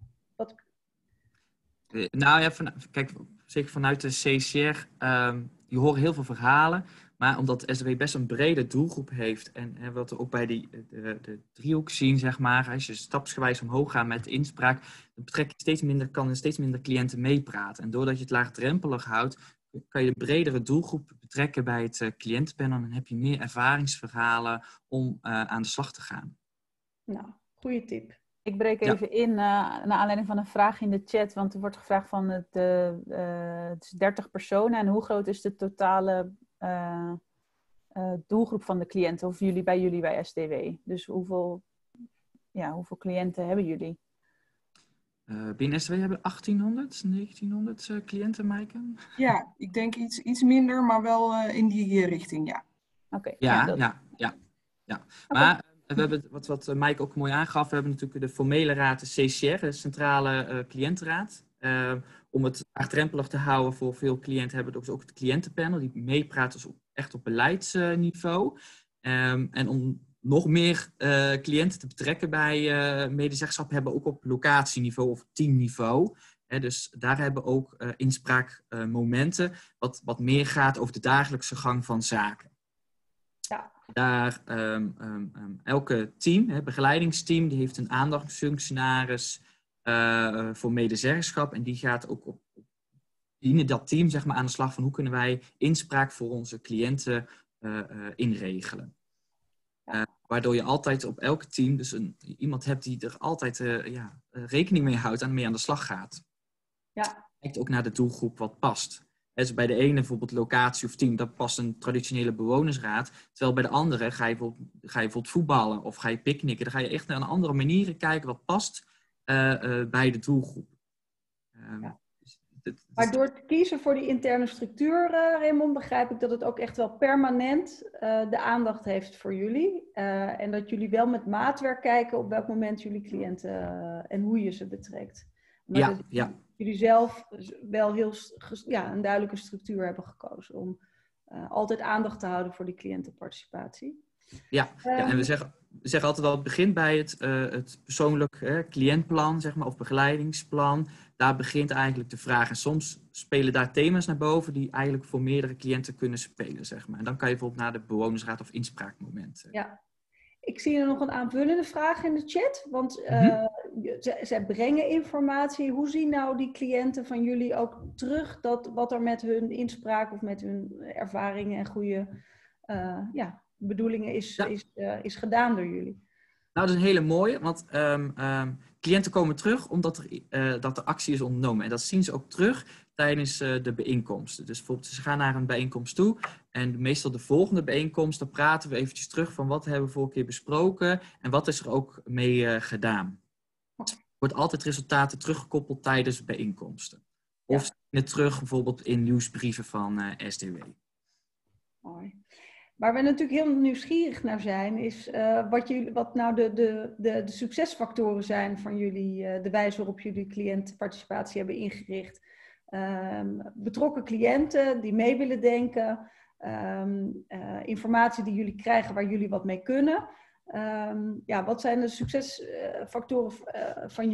Kijk, zeker vanuit de CCR, je hoort heel veel verhalen. Maar omdat SDW best een brede doelgroep heeft en wat we ook bij de driehoek zien, zeg maar, als je stapsgewijs omhoog gaat met de inspraak, dan kan steeds minder cliënten meepraten. En doordat je het laagdrempelig houdt, kan je de bredere doelgroep betrekken bij het cliëntenpanel en dan heb je meer ervaringsverhalen om aan de slag te gaan. Nou, goede tip. Ik breek even in naar aanleiding van een vraag in de chat, want er wordt gevraagd van het is 30 personen en hoe groot is de totale doelgroep van de cliënten of bij jullie bij SDW? Dus hoeveel cliënten hebben jullie? Binnen SDW hebben we 1800, 1900 cliënten, Maaike? Ja, ik denk iets minder, maar wel in die richting, ja. Oké. Ja. Maar we hebben, wat Maaike ook mooi aangaf, we hebben natuurlijk de formele raad, de CCR, de Centrale Cliëntenraad. Om het laagdrempelig te houden voor veel cliënten hebben we dus ook het cliëntenpanel, die meepraat dus echt op beleidsniveau. En om nog meer cliënten te betrekken bij medezeggenschap hebben we ook op locatieniveau of teamniveau. Dus daar hebben we ook inspraakmomenten wat meer gaat over de dagelijkse gang van zaken. Ja. Daar elke team, begeleidingsteam, die heeft een aandachtsfunctionaris voor medezeggenschap. En die gaat ook binnen dat team zeg maar, aan de slag van hoe kunnen wij inspraak voor onze cliënten inregelen. Waardoor je altijd op elk team dus iemand hebt die er altijd rekening mee houdt en mee aan de slag gaat. Ja. Kijkt ook naar de doelgroep wat past. Dus bij de ene bijvoorbeeld locatie of team, dat past een traditionele bewonersraad. Terwijl bij de andere ga je bijvoorbeeld voetballen of ga je picknicken. Dan ga je echt naar een andere manier kijken wat past bij de doelgroep. Maar door te kiezen voor die interne structuur, Raymond, begrijp ik dat het ook echt wel permanent de aandacht heeft voor jullie. En dat jullie wel met maatwerk kijken op welk moment jullie cliënten en hoe je ze betrekt. Maar jullie zelf wel heel een duidelijke structuur hebben gekozen om altijd aandacht te houden voor die cliëntenparticipatie. En we zeggen altijd al, het begint bij het persoonlijk cliëntplan, zeg maar, of begeleidingsplan. daar begint eigenlijk de vraag. En soms spelen daar thema's naar boven die eigenlijk voor meerdere cliënten kunnen spelen, zeg maar. En dan kan je bijvoorbeeld naar de bewonersraad of inspraakmoment. Ja. Ik zie er nog een aanvullende vraag in de chat, want zij brengen informatie. Hoe zien nou die cliënten van jullie ook terug dat wat er met hun inspraak of met hun ervaringen en goede bedoelingen is gedaan door jullie? Nou, dat is een hele mooie, want cliënten komen terug omdat dat de actie is ondernomen. En dat zien ze ook terug tijdens de bijeenkomsten. Dus bijvoorbeeld, ze gaan naar een bijeenkomst toe en meestal de volgende bijeenkomst, dan praten we eventjes terug van wat hebben we vorige keer besproken en wat is er ook mee gedaan. Er wordt altijd resultaten teruggekoppeld tijdens bijeenkomsten. Of ze zien het terug bijvoorbeeld in nieuwsbrieven van SDW. Mooi. Waar we natuurlijk heel nieuwsgierig naar zijn, is wat nou de succesfactoren zijn van jullie, de wijze waarop jullie cliëntenparticipatie hebben ingericht. Betrokken cliënten die mee willen denken, informatie die jullie krijgen waar jullie wat mee kunnen. Wat zijn de succesfactoren van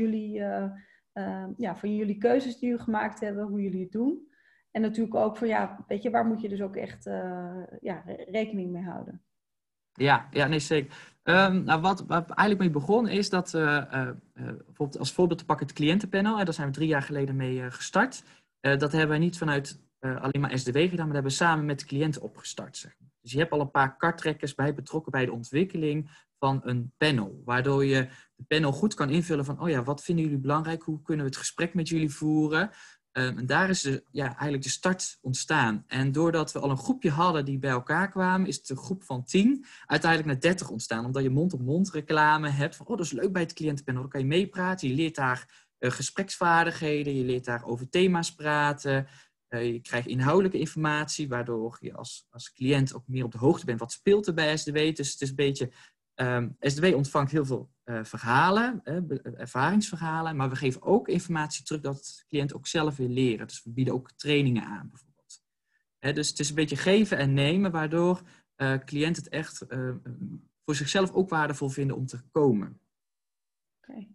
jullie keuzes die jullie gemaakt hebben, hoe jullie het doen? En natuurlijk ook van, waar moet je dus ook echt rekening mee houden? Ja, nee, zeker. Wat eigenlijk mee begonnen is dat, bijvoorbeeld als voorbeeld te pakken het cliëntenpanel, daar zijn we 3 jaar geleden mee gestart. Dat hebben wij niet vanuit alleen maar SDW gedaan, maar dat hebben we samen met de cliënten opgestart. Zeg maar. Dus je hebt al een paar karttrekkers betrokken bij de ontwikkeling van een panel. Waardoor je de panel goed kan invullen van, wat vinden jullie belangrijk? Hoe kunnen we het gesprek met jullie voeren? En daar is eigenlijk de start ontstaan. En doordat we al een groepje hadden die bij elkaar kwamen, is het een groep van 10 uiteindelijk naar 30 ontstaan. Omdat je mond-op-mond reclame hebt van, dat is leuk bij het cliëntenpanel. Dan kan je meepraten, je leert daar gespreksvaardigheden, je leert daar over thema's praten. Je krijgt inhoudelijke informatie, waardoor je als cliënt ook meer op de hoogte bent. Wat speelt er bij SDW? Dus het is een beetje, SDW ontvangt heel veel verhalen, ervaringsverhalen, maar we geven ook informatie terug dat de cliënt ook zelf wil leren. Dus we bieden ook trainingen aan bijvoorbeeld. Dus het is een beetje geven en nemen, waardoor cliënten het echt voor zichzelf ook waardevol vinden om te komen. Okay.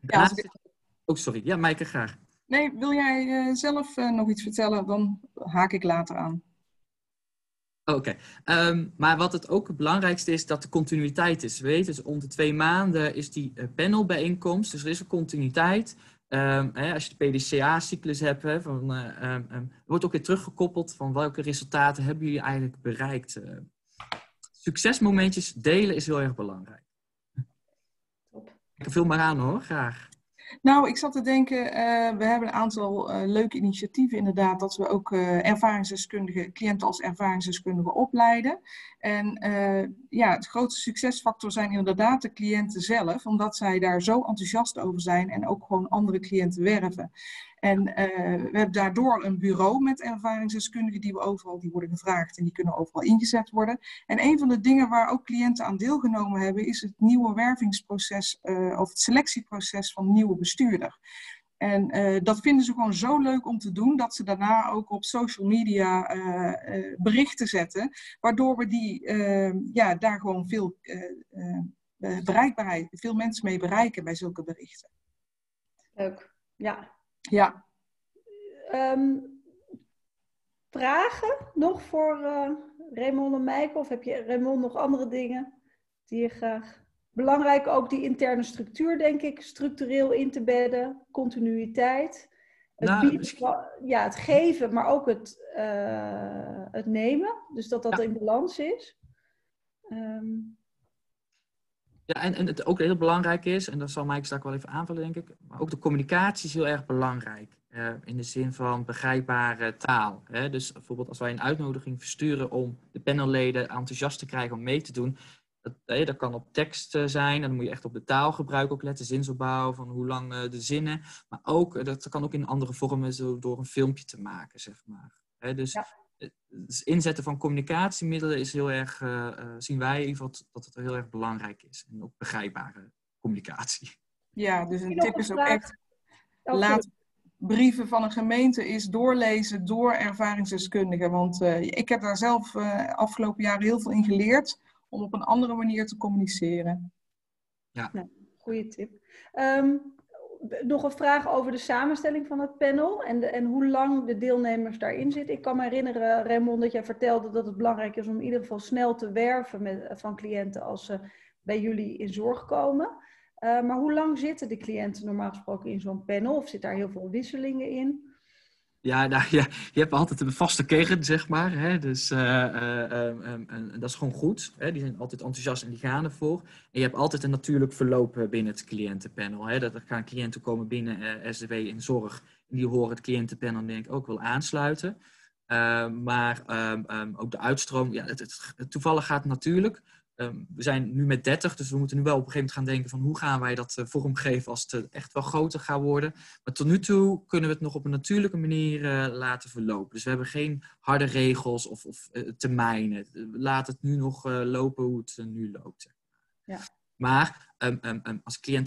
Ja, Maaike, graag. Nee, wil jij zelf nog iets vertellen? Dan haak ik later aan. Oké. Maar wat het ook het belangrijkste is, dat de continuïteit is. Dus om de 2 maanden is die panelbijeenkomst. Dus er is een continuïteit. Als je de PDCA-cyclus hebt, wordt ook weer teruggekoppeld van welke resultaten hebben jullie eigenlijk bereikt. Succesmomentjes delen is heel erg belangrijk. Ik vul maar aan hoor, graag. Nou, ik zat te denken, we hebben een aantal leuke initiatieven inderdaad, dat we ook cliënten als ervaringsdeskundigen opleiden. En het grootste succesfactor zijn inderdaad de cliënten zelf, omdat zij daar zo enthousiast over zijn en ook gewoon andere cliënten werven. En we hebben daardoor een bureau met ervaringsdeskundigen die worden gevraagd en die kunnen overal ingezet worden. En een van de dingen waar ook cliënten aan deelgenomen hebben is het nieuwe wervingsproces of het selectieproces van nieuwe bestuurder. En dat vinden ze gewoon zo leuk om te doen dat ze daarna ook op social media berichten zetten, waardoor we daar gewoon veel bereikbaarheid, veel mensen mee bereiken bij zulke berichten. Leuk, ja. Ja. Vragen nog voor Raymond en Maaike? Of heb je, Raymond, nog andere dingen die je graag... Belangrijk ook die interne structuur, denk ik, structureel in te bedden, continuïteit. Het geven, maar ook het nemen. Dus dat in balans is. Ja, en het ook heel belangrijk is, en dat zal Maaike straks wel even aanvullen, denk ik, maar ook de communicatie is heel erg belangrijk. In de zin van begrijpbare taal. Dus bijvoorbeeld als wij een uitnodiging versturen om de panelleden enthousiast te krijgen om mee te doen, dat kan op tekst zijn, dan moet je echt op de taalgebruik ook letten, zinsopbouw, van hoe lang de zinnen. Maar ook, dat kan ook in andere vormen, zo door een filmpje te maken, zeg maar. Dus het inzetten van communicatiemiddelen is heel erg, zien wij in ieder geval dat het heel erg belangrijk is. En ook begrijpbare communicatie. Ja, dus een tip is ook echt, laat brieven van een gemeente eens doorlezen door ervaringsdeskundigen. Want ik heb daar zelf afgelopen jaren heel veel in geleerd om op een andere manier te communiceren. Ja. Goeie tip. nog een vraag over de samenstelling van het panel en hoe lang de deelnemers daarin zitten. Ik kan me herinneren, Raymond, dat jij vertelde dat het belangrijk is om in ieder geval snel te werven van cliënten als ze bij jullie in zorg komen. Maar hoe lang zitten de cliënten normaal gesproken in zo'n panel? Of zit daar heel veel wisselingen in? Ja, nou, ja, je hebt altijd een vaste kern, zeg maar. Hè? Dus dat is gewoon goed. Hè? Die zijn altijd enthousiast en die gaan ervoor. En je hebt altijd een natuurlijk verloop binnen het cliëntenpanel. Hè? Dat er gaan cliënten komen binnen SDW in zorg. En die horen het cliëntenpanel denk ik ook wel aansluiten. Maar ook de uitstroom, ja, het toevallig gaat natuurlijk. We zijn nu met 30, dus we moeten nu wel op een gegeven moment gaan denken van hoe gaan wij dat vormgeven als het echt wel groter gaat worden. Maar tot nu toe kunnen we het nog op een natuurlijke manier laten verlopen. Dus we hebben geen harde regels of termijnen. Laat het nu nog lopen hoe het nu loopt. Ja. Maar als cliënt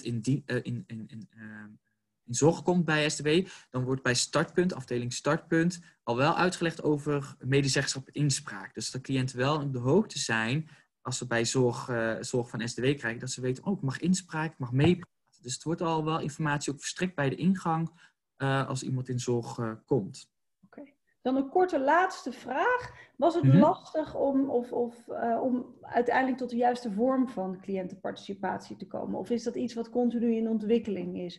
in zorg komt bij SDW, dan wordt bij startpunt, afdeling startpunt, al wel uitgelegd over medezeggenschap inspraak. Dus dat cliënten wel op de hoogte zijn als ze bij zorg van SDW krijgen, dat ze weten, ik mag inspraak, ik mag meepraten. Dus het wordt al wel informatie ook verstrekt bij de ingang als iemand in zorg komt. Oké. Dan een korte laatste vraag. Was het lastig om uiteindelijk tot de juiste vorm van cliëntenparticipatie te komen? Of is dat iets wat continu in ontwikkeling is?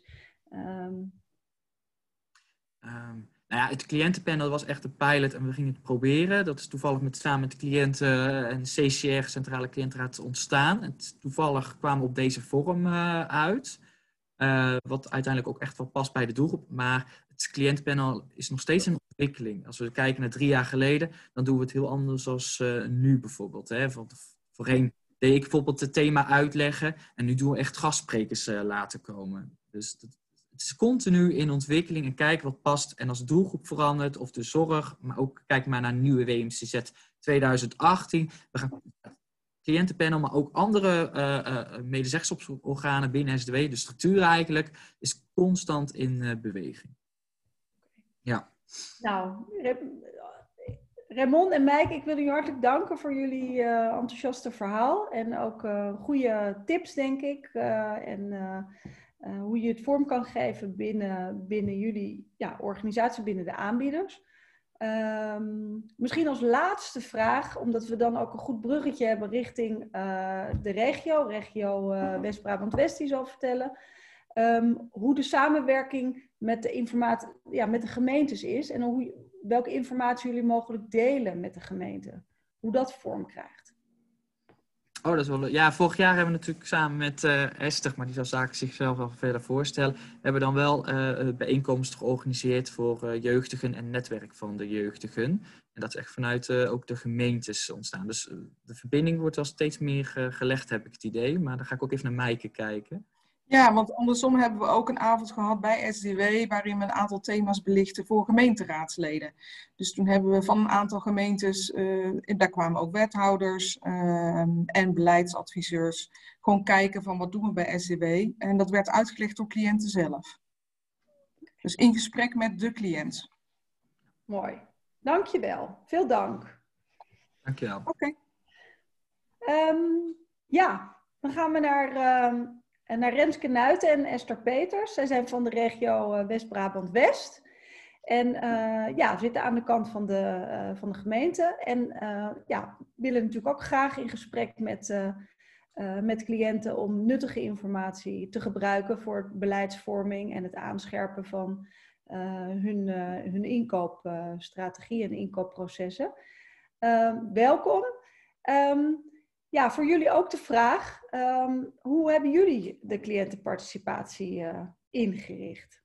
Nou ja, het cliëntenpanel was echt een pilot en we gingen het proberen. Dat is toevallig samen met de cliënten en CCR, Centrale Cliëntenraad, ontstaan. En toevallig kwamen we op deze vorm uit. Wat uiteindelijk ook echt wel past bij de doelgroep. Maar het cliëntenpanel is nog steeds in ontwikkeling. Als we kijken naar 3 jaar geleden, dan doen we het heel anders als nu bijvoorbeeld. Hè. Voorheen deed ik bijvoorbeeld het thema uitleggen en nu doen we echt gastsprekers laten komen. Dus het is continu in ontwikkeling en kijken wat past. En als de doelgroep verandert of de zorg, maar ook kijk maar naar nieuwe WMCZ 2018. We gaan cliëntenpanel, maar ook andere medezeggenschapsorganen binnen SDW. De structuur eigenlijk is constant in beweging. Ja. Nou, Raymond en Meike, ik wil jullie hartelijk danken voor jullie enthousiaste verhaal. En ook goede tips, denk ik. Hoe je het vorm kan geven binnen jullie organisatie, binnen de aanbieders. Misschien als laatste vraag, omdat we dan ook een goed bruggetje hebben richting de regio West-Brabant-West, die zal vertellen. Hoe de samenwerking met de gemeentes is en welke informatie jullie mogelijk delen met de gemeente. Hoe dat vorm krijgt. Oh, dat is wel leuk. Ja, vorig jaar hebben we natuurlijk samen met Esther, maar die zal zaken zichzelf wel verder voorstellen, hebben we dan wel bijeenkomsten georganiseerd voor jeugdigen en netwerk van de jeugdigen. En dat is echt vanuit ook de gemeentes ontstaan. Dus de verbinding wordt wel steeds meer gelegd, heb ik het idee. Maar dan ga ik ook even naar Meike kijken. Ja, want andersom hebben we ook een avond gehad bij SDW waarin we een aantal thema's belichten voor gemeenteraadsleden. Dus toen hebben we van een aantal gemeentes, daar kwamen ook wethouders en beleidsadviseurs, gewoon kijken van wat doen we bij SDW. En dat werd uitgelegd door cliënten zelf. Dus in gesprek met de cliënt. Mooi. Dankjewel. Veel dank. Dankjewel. Oké. Dan gaan we naar Renske Nuiten en Esther Peters. Zij zijn van de regio West-Brabant-West. En zitten aan de kant van de gemeente. En willen natuurlijk ook graag in gesprek met cliënten om nuttige informatie te gebruiken voor beleidsvorming en het aanscherpen van hun inkoopstrategie en inkoopprocessen. Welkom. Voor jullie ook de vraag, hoe hebben jullie de cliëntenparticipatie ingericht?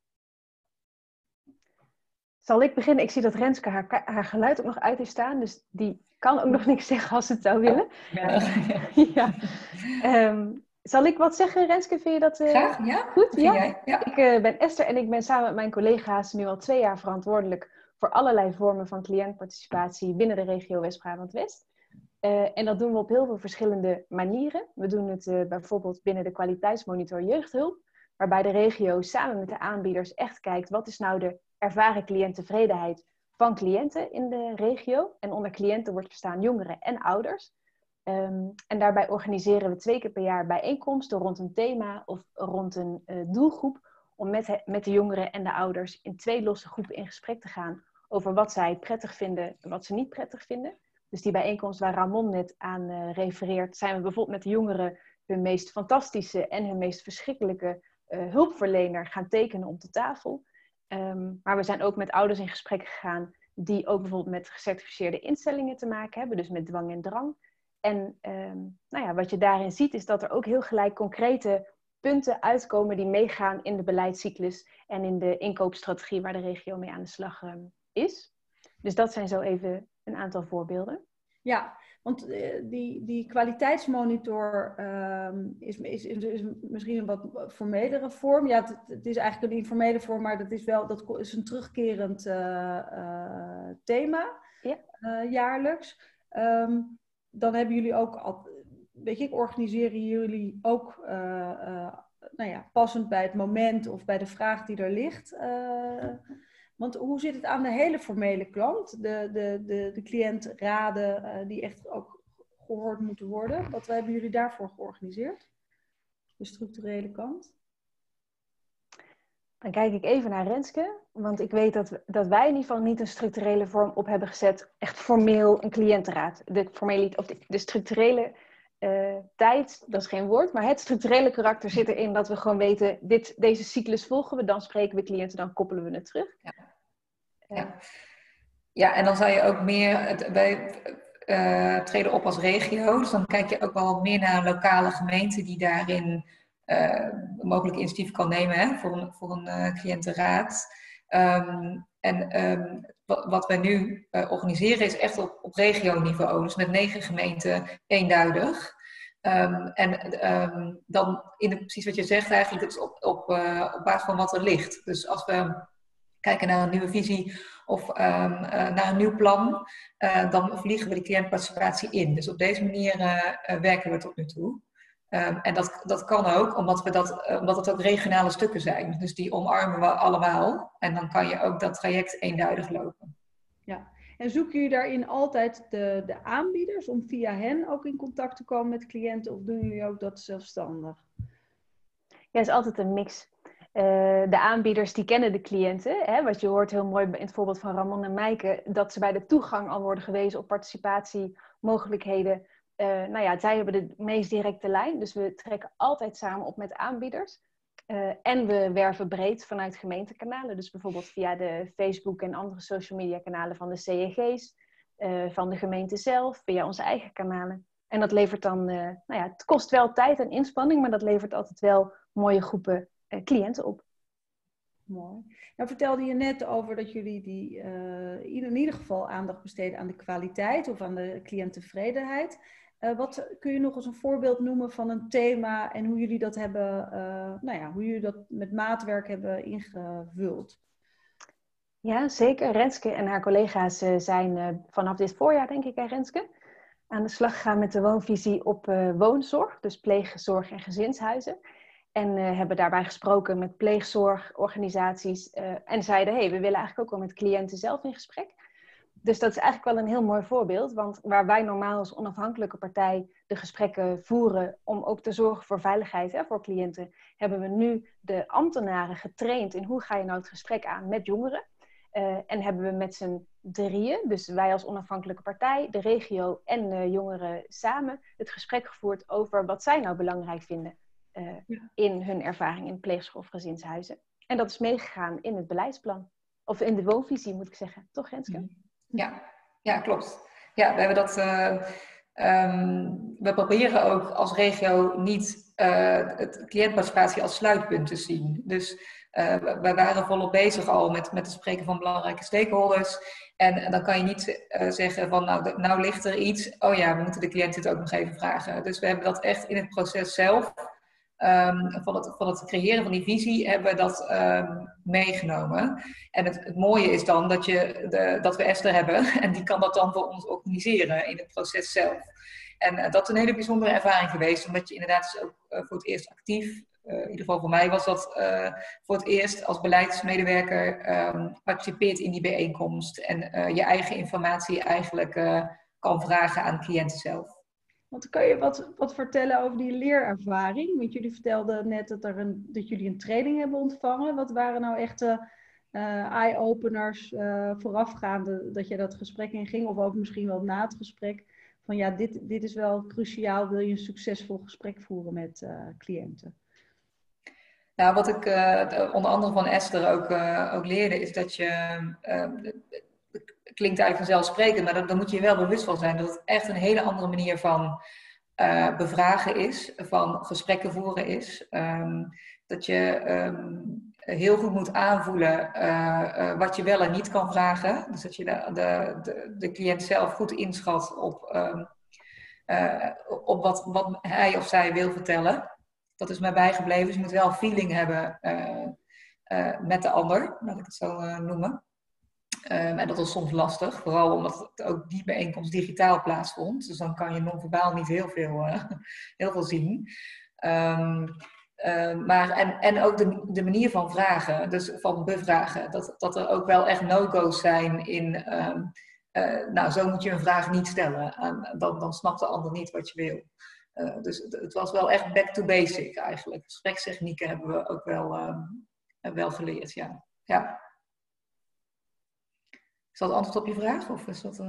Zal ik beginnen? Ik zie dat Renske haar geluid ook nog uit heeft staan, dus die kan ook nog niks zeggen als ze het zou willen. Ja. Zal ik wat zeggen, Renske? Vind je dat graag, ja. Goed? Ja? Ja. Ik ben Esther en ik ben samen met mijn collega's nu al 2 jaar verantwoordelijk voor allerlei vormen van cliëntparticipatie binnen de regio West-Brabant-West. En dat doen we op heel veel verschillende manieren. We doen het bijvoorbeeld binnen de kwaliteitsmonitor jeugdhulp, waarbij de regio samen met de aanbieders echt kijkt wat is nou de ervaren cliënttevredenheid van cliënten in de regio. En onder cliënten wordt verstaan jongeren en ouders. En daarbij organiseren we 2 keer per jaar bijeenkomsten rond een thema of rond een doelgroep om met de jongeren en de ouders in 2 losse groepen in gesprek te gaan over wat zij prettig vinden en wat ze niet prettig vinden. Dus die bijeenkomst waar Ramon net aan refereert, zijn we bijvoorbeeld met de jongeren hun meest fantastische en hun meest verschrikkelijke hulpverlener gaan tekenen op de tafel. Maar we zijn ook met ouders in gesprek gegaan die ook bijvoorbeeld met gecertificeerde instellingen te maken hebben, dus met dwang en drang. En wat je daarin ziet is dat er ook heel gelijk concrete punten uitkomen die meegaan in de beleidscyclus en in de inkoopstrategie waar de regio mee aan de slag is. Dus dat zijn zo even een aantal voorbeelden. Ja, want die kwaliteitsmonitor is misschien een wat formelere vorm. Ja, het is eigenlijk een informele vorm, maar dat is een terugkerend thema, jaarlijks. Dan hebben jullie ook, organiseren jullie ook passend bij het moment of bij de vraag die er ligt. Want hoe zit het aan de hele formele klant? De cliëntraden die echt ook gehoord moeten worden. Wat hebben jullie daarvoor georganiseerd? De structurele kant. Dan kijk ik even naar Renske. Want ik weet dat wij in ieder geval niet een structurele vorm op hebben gezet. Echt formeel een cliëntenraad. De structurele tijd, dat is geen woord. Maar het structurele karakter zit erin dat we gewoon weten, deze cyclus volgen we. Dan spreken we cliënten, dan koppelen we het terug. Ja, en dan zou je ook meer treden op als regio. Dus dan kijk je ook wel meer naar een lokale gemeente die daarin mogelijk initiatief kan nemen, hè, voor een cliëntenraad. Wat wij nu organiseren is echt op regioniveau. Dus met 9 gemeenten eenduidig. Dan precies wat je zegt eigenlijk, dus op basis van wat er ligt. Dus als we kijken naar een nieuwe visie of naar een nieuw plan, dan vliegen we de cliëntparticipatie in. Dus op deze manier werken we tot nu toe. En dat kan ook, omdat het ook regionale stukken zijn. Dus die omarmen we allemaal. En dan kan je ook dat traject eenduidig lopen. Ja, en zoeken jullie daarin altijd de aanbieders om via hen ook in contact te komen met cliënten? Of doen jullie ook dat zelfstandig? Ja, het is altijd een mix. De aanbieders die kennen de cliënten. Hè? Wat je hoort heel mooi in het voorbeeld van Ramon en Maaike. Dat ze bij de toegang al worden gewezen op participatiemogelijkheden. Zij hebben de meest directe lijn. Dus we trekken altijd samen op met aanbieders. En we werven breed vanuit gemeentekanalen. Dus bijvoorbeeld via de Facebook en andere social media kanalen van de CEG's. Van de gemeente zelf, via onze eigen kanalen. En dat levert dan, het kost wel tijd en inspanning. Maar dat levert altijd wel mooie groepen cliënten op. Mooi. Nou vertelde je net over dat jullie in ieder geval aandacht besteden aan de kwaliteit of aan de cliënttevredenheid. Kun je nog eens een voorbeeld noemen van een thema en hoe jullie dat hebben, hoe jullie dat met maatwerk hebben ingevuld? Ja, zeker. Renske en haar collega's zijn vanaf dit voorjaar, denk ik, Renske, aan de slag gegaan met de woonvisie op woonzorg, dus pleegzorg en gezinshuizen. En hebben daarbij gesproken met pleegzorgorganisaties en zeiden, we willen eigenlijk ook wel met cliënten zelf in gesprek. Dus dat is eigenlijk wel een heel mooi voorbeeld, want waar wij normaal als onafhankelijke partij de gesprekken voeren om ook te zorgen voor veiligheid voor cliënten, hebben we nu de ambtenaren getraind in hoe ga je nou het gesprek aan met jongeren. En hebben we met z'n drieën, dus wij als onafhankelijke partij, de regio en de jongeren samen, het gesprek gevoerd over wat zij nou belangrijk vinden in hun ervaring in pleegzorg of gezinshuizen. En dat is meegegaan in het beleidsplan. Of in de woonvisie, moet ik zeggen. Toch, Renske? Ja, klopt. Ja, we hebben dat. We proberen ook als regio niet het cliëntparticipatie als sluitpunt te zien. Dus wij waren volop bezig al met het spreken van belangrijke stakeholders. En dan kan je niet zeggen van nou ligt er iets. Oh ja, we moeten de cliënt dit ook nog even vragen. Dus we hebben dat echt in het proces zelf. Van het creëren van die visie hebben we dat meegenomen. En het mooie is dan dat we Esther hebben en die kan dat dan voor ons organiseren in het proces zelf. En dat is een hele bijzondere ervaring geweest, omdat je inderdaad dus ook voor het eerst actief, in ieder geval voor mij was dat voor het eerst als beleidsmedewerker participeert in die bijeenkomst en je eigen informatie eigenlijk kan vragen aan cliënten zelf. Want kan je wat vertellen over die leerervaring? Want jullie vertelden net dat jullie een training hebben ontvangen. Wat waren nou echte eye-openers voorafgaande dat je dat gesprek inging? Of ook misschien wel na het gesprek. Van ja, dit is wel cruciaal. Wil je een succesvol gesprek voeren met cliënten? Nou, wat ik onder andere van Esther ook leerde, is dat je... Het klinkt eigenlijk vanzelfsprekend, maar daar moet je je wel bewust van zijn dat het echt een hele andere manier van bevragen is, van gesprekken voeren is. Dat je heel goed moet aanvoelen wat je wel en niet kan vragen. Dus dat je de cliënt zelf goed inschat op wat hij of zij wil vertellen. Dat is mij bijgebleven. Dus je moet wel feeling hebben met de ander, laat ik het zo noemen. En dat was soms lastig, vooral omdat ook die bijeenkomst digitaal plaatsvond. Dus dan kan je non-verbaal niet heel veel zien. Maar ook de manier van vragen, dus van bevragen. Dat er ook wel echt no-go's zijn in... nou, zo moet je een vraag niet stellen. Dan snapt de ander niet wat je wil. Dus het was wel echt back to basic eigenlijk. Gesprekstechnieken hebben we ook wel geleerd, ja. Ja. Is dat antwoord op je vraag? Of is dat...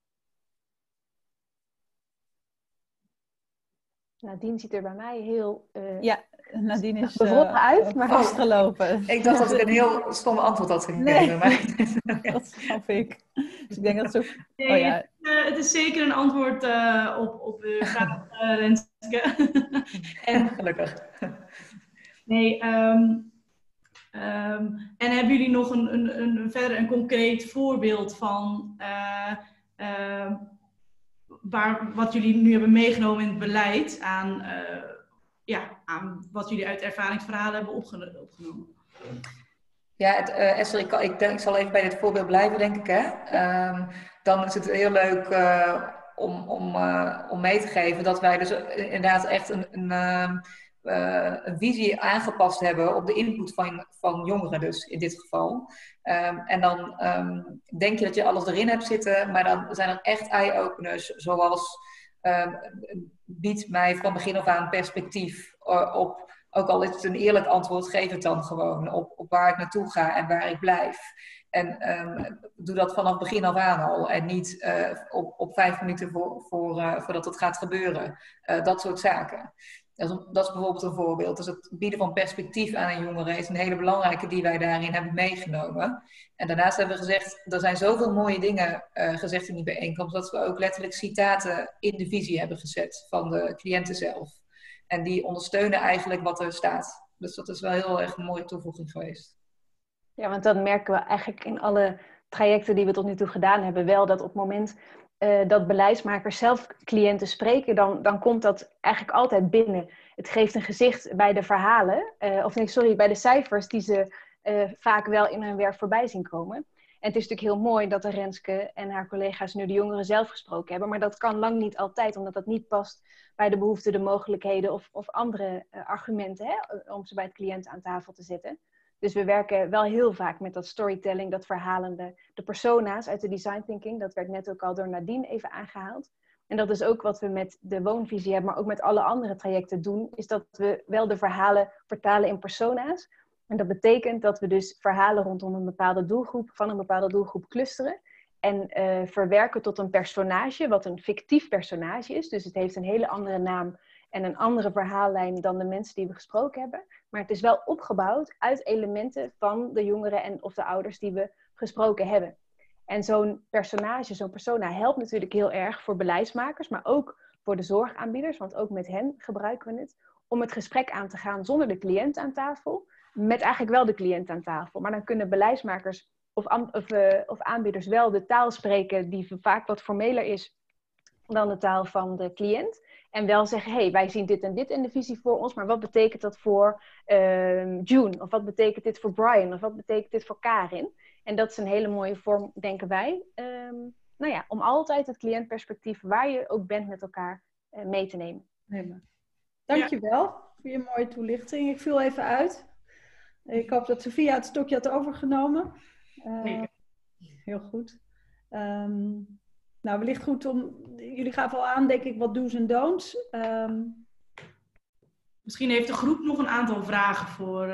Nadine ziet er bij mij heel... Ja, Nadine is uit, maar vastgelopen. Ik dacht dat ik een heel stom antwoord had gegeven. Nee, maar... dat snap ik. Dus ik denk dat zo... Nee, oh, ja. Het is zeker een antwoord op uw vraag, Renske. En gelukkig. Nee, en hebben jullie nog verder een concreet voorbeeld van wat jullie nu hebben meegenomen in het beleid aan wat jullie uit ervaringsverhalen hebben opgenomen? Ja, Esther, ik zal even bij dit voorbeeld blijven, denk ik. Hè? Dan is het heel leuk om mee te geven dat wij dus inderdaad echt een visie aangepast hebben op de input van jongeren dus in dit geval. En dan denk je dat je alles erin hebt zitten, maar dan zijn er echt eye-openers zoals biedt mij van begin af aan perspectief op, ook al is het een eerlijk antwoord, geef het dan gewoon op waar ik naartoe ga en waar ik blijf. En doe dat vanaf begin af aan al en niet op 5 minuten voordat het gaat gebeuren. Dat soort zaken. Dat is bijvoorbeeld een voorbeeld. Dus het bieden van perspectief aan een jongere is een hele belangrijke die wij daarin hebben meegenomen. En daarnaast hebben we gezegd, er zijn zoveel mooie dingen gezegd in die bijeenkomst, dat we ook letterlijk citaten in de visie hebben gezet van de cliënten zelf. En die ondersteunen eigenlijk wat er staat. Dus dat is wel heel erg een mooie toevoeging geweest. Ja, want dat merken we eigenlijk in alle trajecten die we tot nu toe gedaan hebben wel, dat op het moment dat beleidsmakers zelf cliënten spreken, dan komt dat eigenlijk altijd binnen. Het geeft een gezicht bij de verhalen, bij de cijfers die ze vaak wel in hun werk voorbij zien komen. En het is natuurlijk heel mooi dat de Renske en haar collega's nu de jongeren zelf gesproken hebben, maar dat kan lang niet altijd, omdat dat niet past bij de behoeften, de mogelijkheden of andere argumenten om ze bij het cliënt aan tafel te zetten. Dus we werken wel heel vaak met dat storytelling, dat verhalende, de persona's uit de design thinking. Dat werd net ook al door Nadine even aangehaald. En dat is ook wat we met de woonvisie hebben, maar ook met alle andere trajecten doen, is dat we wel de verhalen vertalen in persona's. En dat betekent dat we dus verhalen rondom een bepaalde doelgroep, van een bepaalde doelgroep clusteren. En verwerken tot een personage, wat een fictief personage is. Dus het heeft een hele andere naam en een andere verhaallijn dan de mensen die we gesproken hebben. Maar het is wel opgebouwd uit elementen van de jongeren en of de ouders die we gesproken hebben. En zo'n personage, zo'n persona helpt natuurlijk heel erg voor beleidsmakers, maar ook voor de zorgaanbieders, want ook met hen gebruiken we het, om het gesprek aan te gaan zonder de cliënt aan tafel, met eigenlijk wel de cliënt aan tafel. Maar dan kunnen beleidsmakers of aanbieders wel de taal spreken die vaak wat formeler is dan de taal van de cliënt. En wel zeggen, hey, wij zien dit en dit in de visie voor ons, maar wat betekent dat voor June? Of wat betekent dit voor Brian? Of wat betekent dit voor Karin? En dat is een hele mooie vorm, denken wij, om altijd het cliëntperspectief, waar je ook bent met elkaar, mee te nemen. Dankjewel voor je mooie toelichting. Ik viel even uit. Ik hoop dat Sophia het stokje had overgenomen. Heel goed. Nou, wellicht goed om... Jullie gaven al aan, denk ik, wat do's en don'ts. Misschien heeft de groep nog een aantal vragen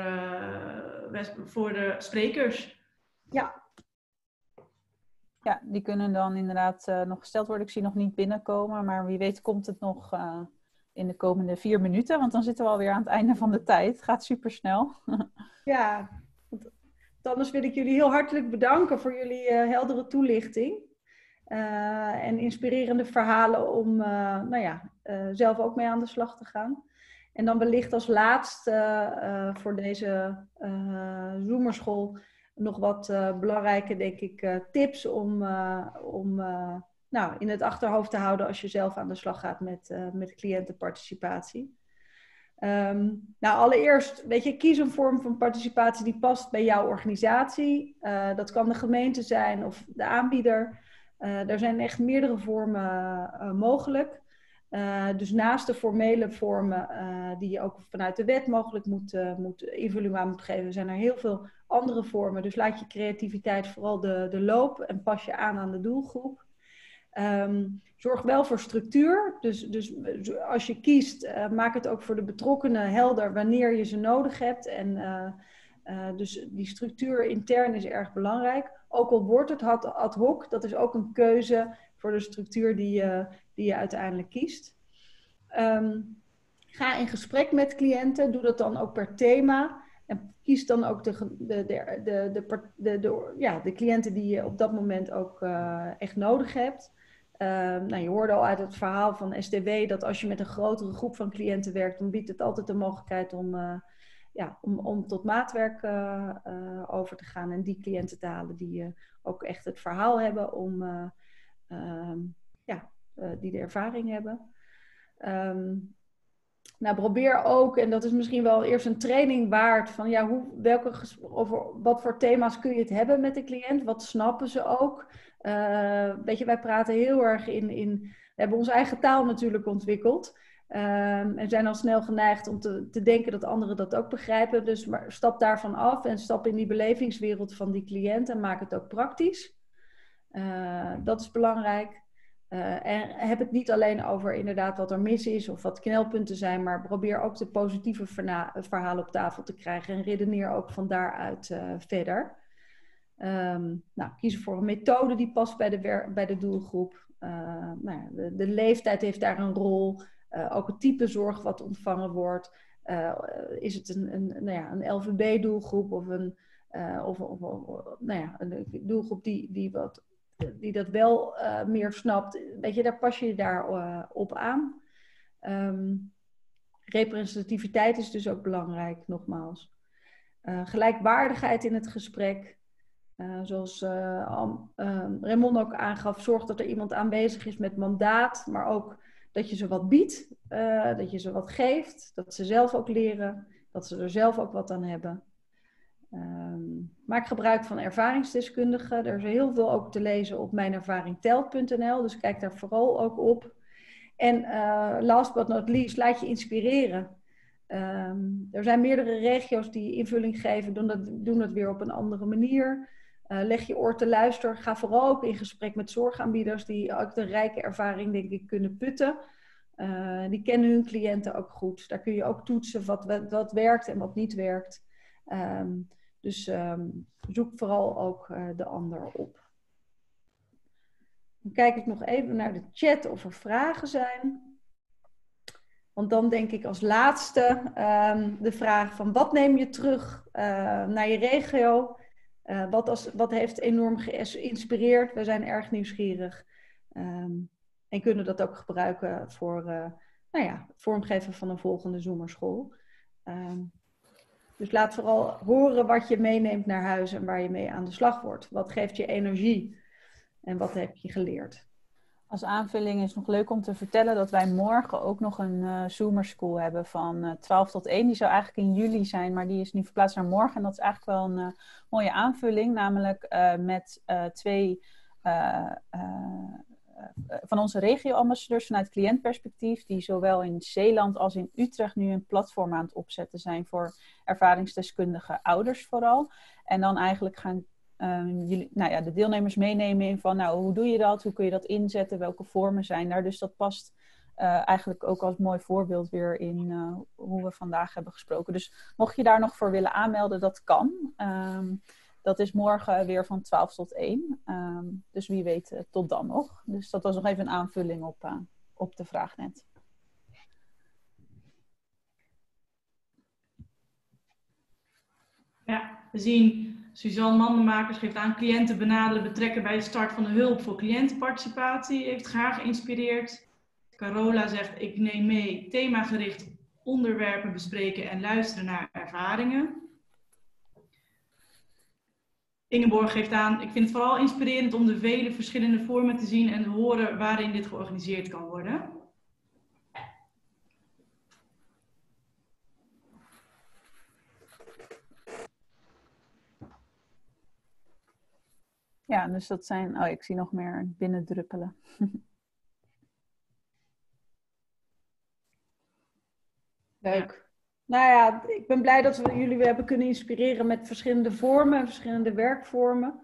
voor de sprekers. Ja. Ja, die kunnen dan inderdaad nog gesteld worden. Ik zie nog niet binnenkomen, maar wie weet komt het nog in de komende 4 minuten. Want dan zitten we alweer aan het einde van de tijd. Het gaat supersnel. Ja, want anders wil ik jullie heel hartelijk bedanken voor jullie heldere toelichting. En inspirerende verhalen om zelf ook mee aan de slag te gaan. En dan wellicht als laatste voor deze Zoomerschool nog wat belangrijke, denk ik, tips om in het achterhoofd te houden als je zelf aan de slag gaat met cliëntenparticipatie. Allereerst, kies een vorm van participatie die past bij jouw organisatie. Dat kan de gemeente zijn of de aanbieder. Er zijn echt meerdere vormen mogelijk. Dus naast de formele vormen die je ook vanuit de wet mogelijk moet invulling aan moet geven, zijn er heel veel andere vormen. Dus laat je creativiteit vooral de loop en pas je aan de doelgroep. Zorg wel voor structuur. Dus als je kiest, maak het ook voor de betrokkenen helder wanneer je ze nodig hebt. En dus die structuur intern is erg belangrijk. Ook al wordt het ad hoc, dat is ook een keuze voor de structuur die je uiteindelijk kiest. Ga in gesprek met cliënten. Doe dat dan ook per thema. En kies dan ook de cliënten die je op dat moment ook echt nodig hebt. Je hoorde al uit het verhaal van SDW dat als je met een grotere groep van cliënten werkt, dan biedt het altijd de mogelijkheid om tot maatwerk over te gaan en die cliënten te halen die ook echt het verhaal hebben die de ervaring hebben. Probeer ook, en dat is misschien wel eerst een training waard, van over wat voor thema's kun je het hebben met de cliënt? Wat snappen ze ook? Wij praten heel erg we hebben onze eigen taal natuurlijk ontwikkeld. En zijn al snel geneigd om te denken dat anderen dat ook begrijpen. Dus maar stap daarvan af en stap in die belevingswereld van die cliënt en maak het ook praktisch. Dat is belangrijk. En heb het niet alleen over inderdaad wat er mis is of wat knelpunten zijn, maar probeer ook de positieve verhalen op tafel te krijgen en redeneer ook van daaruit verder. Kies voor een methode die past bij de doelgroep. De leeftijd heeft daar een rol. Ook het type zorg wat ontvangen wordt. Is het een LVB-doelgroep of een doelgroep die dat wel meer snapt? Daar pas je daar op aan. Representativiteit is dus ook belangrijk, nogmaals. Gelijkwaardigheid in het gesprek. Zoals Raymond ook aangaf, zorg dat er iemand aanwezig is met mandaat, maar ook dat je ze wat biedt, dat je ze wat geeft, dat ze zelf ook leren, dat ze er zelf ook wat aan hebben. Maak gebruik van ervaringsdeskundigen. Er is heel veel ook te lezen op mijnervaringtelt.nl, dus kijk daar vooral ook op. En last but not least, laat je inspireren. Er zijn meerdere regio's die invulling geven, doen dat weer op een andere manier. Leg je oor te luisteren. Ga vooral ook in gesprek met zorgaanbieders die ook de rijke ervaring, denk ik, kunnen putten. Die kennen hun cliënten ook goed. Daar kun je ook toetsen wat werkt en wat niet werkt. Dus zoek vooral ook de ander op. Dan kijk ik nog even naar de chat of er vragen zijn. Want dan denk ik als laatste de vraag van wat neem je terug naar je regio? Wat heeft enorm geïnspireerd? We zijn erg nieuwsgierig. En kunnen dat ook gebruiken voor het vormgeven van een volgende Zoomerschool. Dus laat vooral horen wat je meeneemt naar huis en waar je mee aan de slag wordt. Wat geeft je energie en wat heb je geleerd? Als aanvulling is nog leuk om te vertellen dat wij morgen ook nog een Zoomerschool hebben van 12 tot 1. Die zou eigenlijk in juli zijn, maar die is nu verplaatst naar morgen. En dat is eigenlijk wel een mooie aanvulling, namelijk met 2 van onze regio-ambassadeurs vanuit cliëntperspectief, die zowel in Zeeland als in Utrecht nu een platform aan het opzetten zijn voor ervaringsdeskundige ouders vooral. En dan eigenlijk gaan de deelnemers meenemen in van, nou, hoe doe je dat? Hoe kun je dat inzetten? Welke vormen zijn daar? Dus dat past eigenlijk ook als mooi voorbeeld weer in hoe we vandaag hebben gesproken. Dus mocht je daar nog voor willen aanmelden, dat kan. Dat is morgen weer van 12 tot 1. Dus wie weet tot dan nog. Dus dat was nog even een aanvulling op de vraag net. Ja, we zien Suzanne Mandenmakers geeft aan cliënten benaderen, betrekken bij de start van de hulp voor cliëntenparticipatie. Heeft graag geïnspireerd. Carola zegt, ik neem mee themagericht onderwerpen bespreken en luisteren naar ervaringen. Ingeborg geeft aan, ik vind het vooral inspirerend om de vele verschillende vormen te zien en te horen waarin dit georganiseerd kan worden. Ja, dus dat zijn, ik zie nog meer binnendruppelen. Leuk. Ja. Nou ja, ik ben blij dat we jullie hebben kunnen inspireren met verschillende vormen, verschillende werkvormen.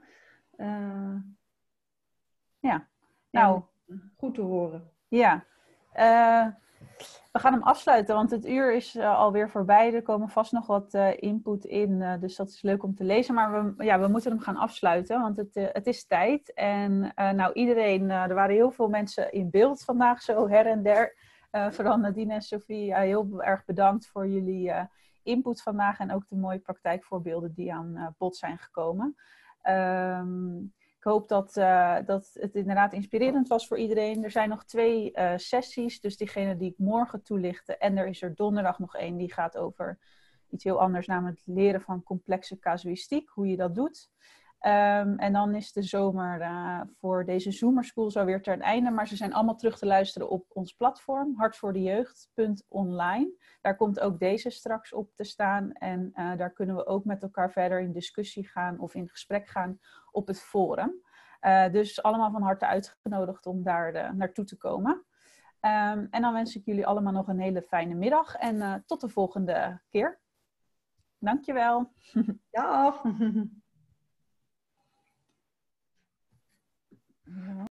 Ja, nou. Goed te horen. Ja. We gaan hem afsluiten, want het uur is alweer voorbij. Er komen vast nog wat input in, dus dat is leuk om te lezen. Maar we moeten hem gaan afsluiten, want het is tijd. En iedereen, er waren heel veel mensen in beeld vandaag, zo her en der. Vooral Nadine en Sophie, heel erg bedankt voor jullie input vandaag. En ook de mooie praktijkvoorbeelden die aan bod zijn gekomen. Ik hoop dat het inderdaad inspirerend was voor iedereen. Er zijn nog 2 sessies, dus diegene die ik morgen toelichte. En er is er donderdag nog 1 die gaat over iets heel anders, namelijk het leren van complexe casuïstiek, hoe je dat doet. En dan is de zomer voor deze Zoomer School zo weer ten einde. Maar ze zijn allemaal terug te luisteren op ons platform, hartvoordejeugd.online. Daar komt ook deze straks op te staan. En daar kunnen we ook met elkaar verder in discussie gaan of in gesprek gaan op het forum. Dus allemaal van harte uitgenodigd om daar naartoe te komen. En dan wens ik jullie allemaal nog een hele fijne middag. En tot de volgende keer. Dankjewel. Dag.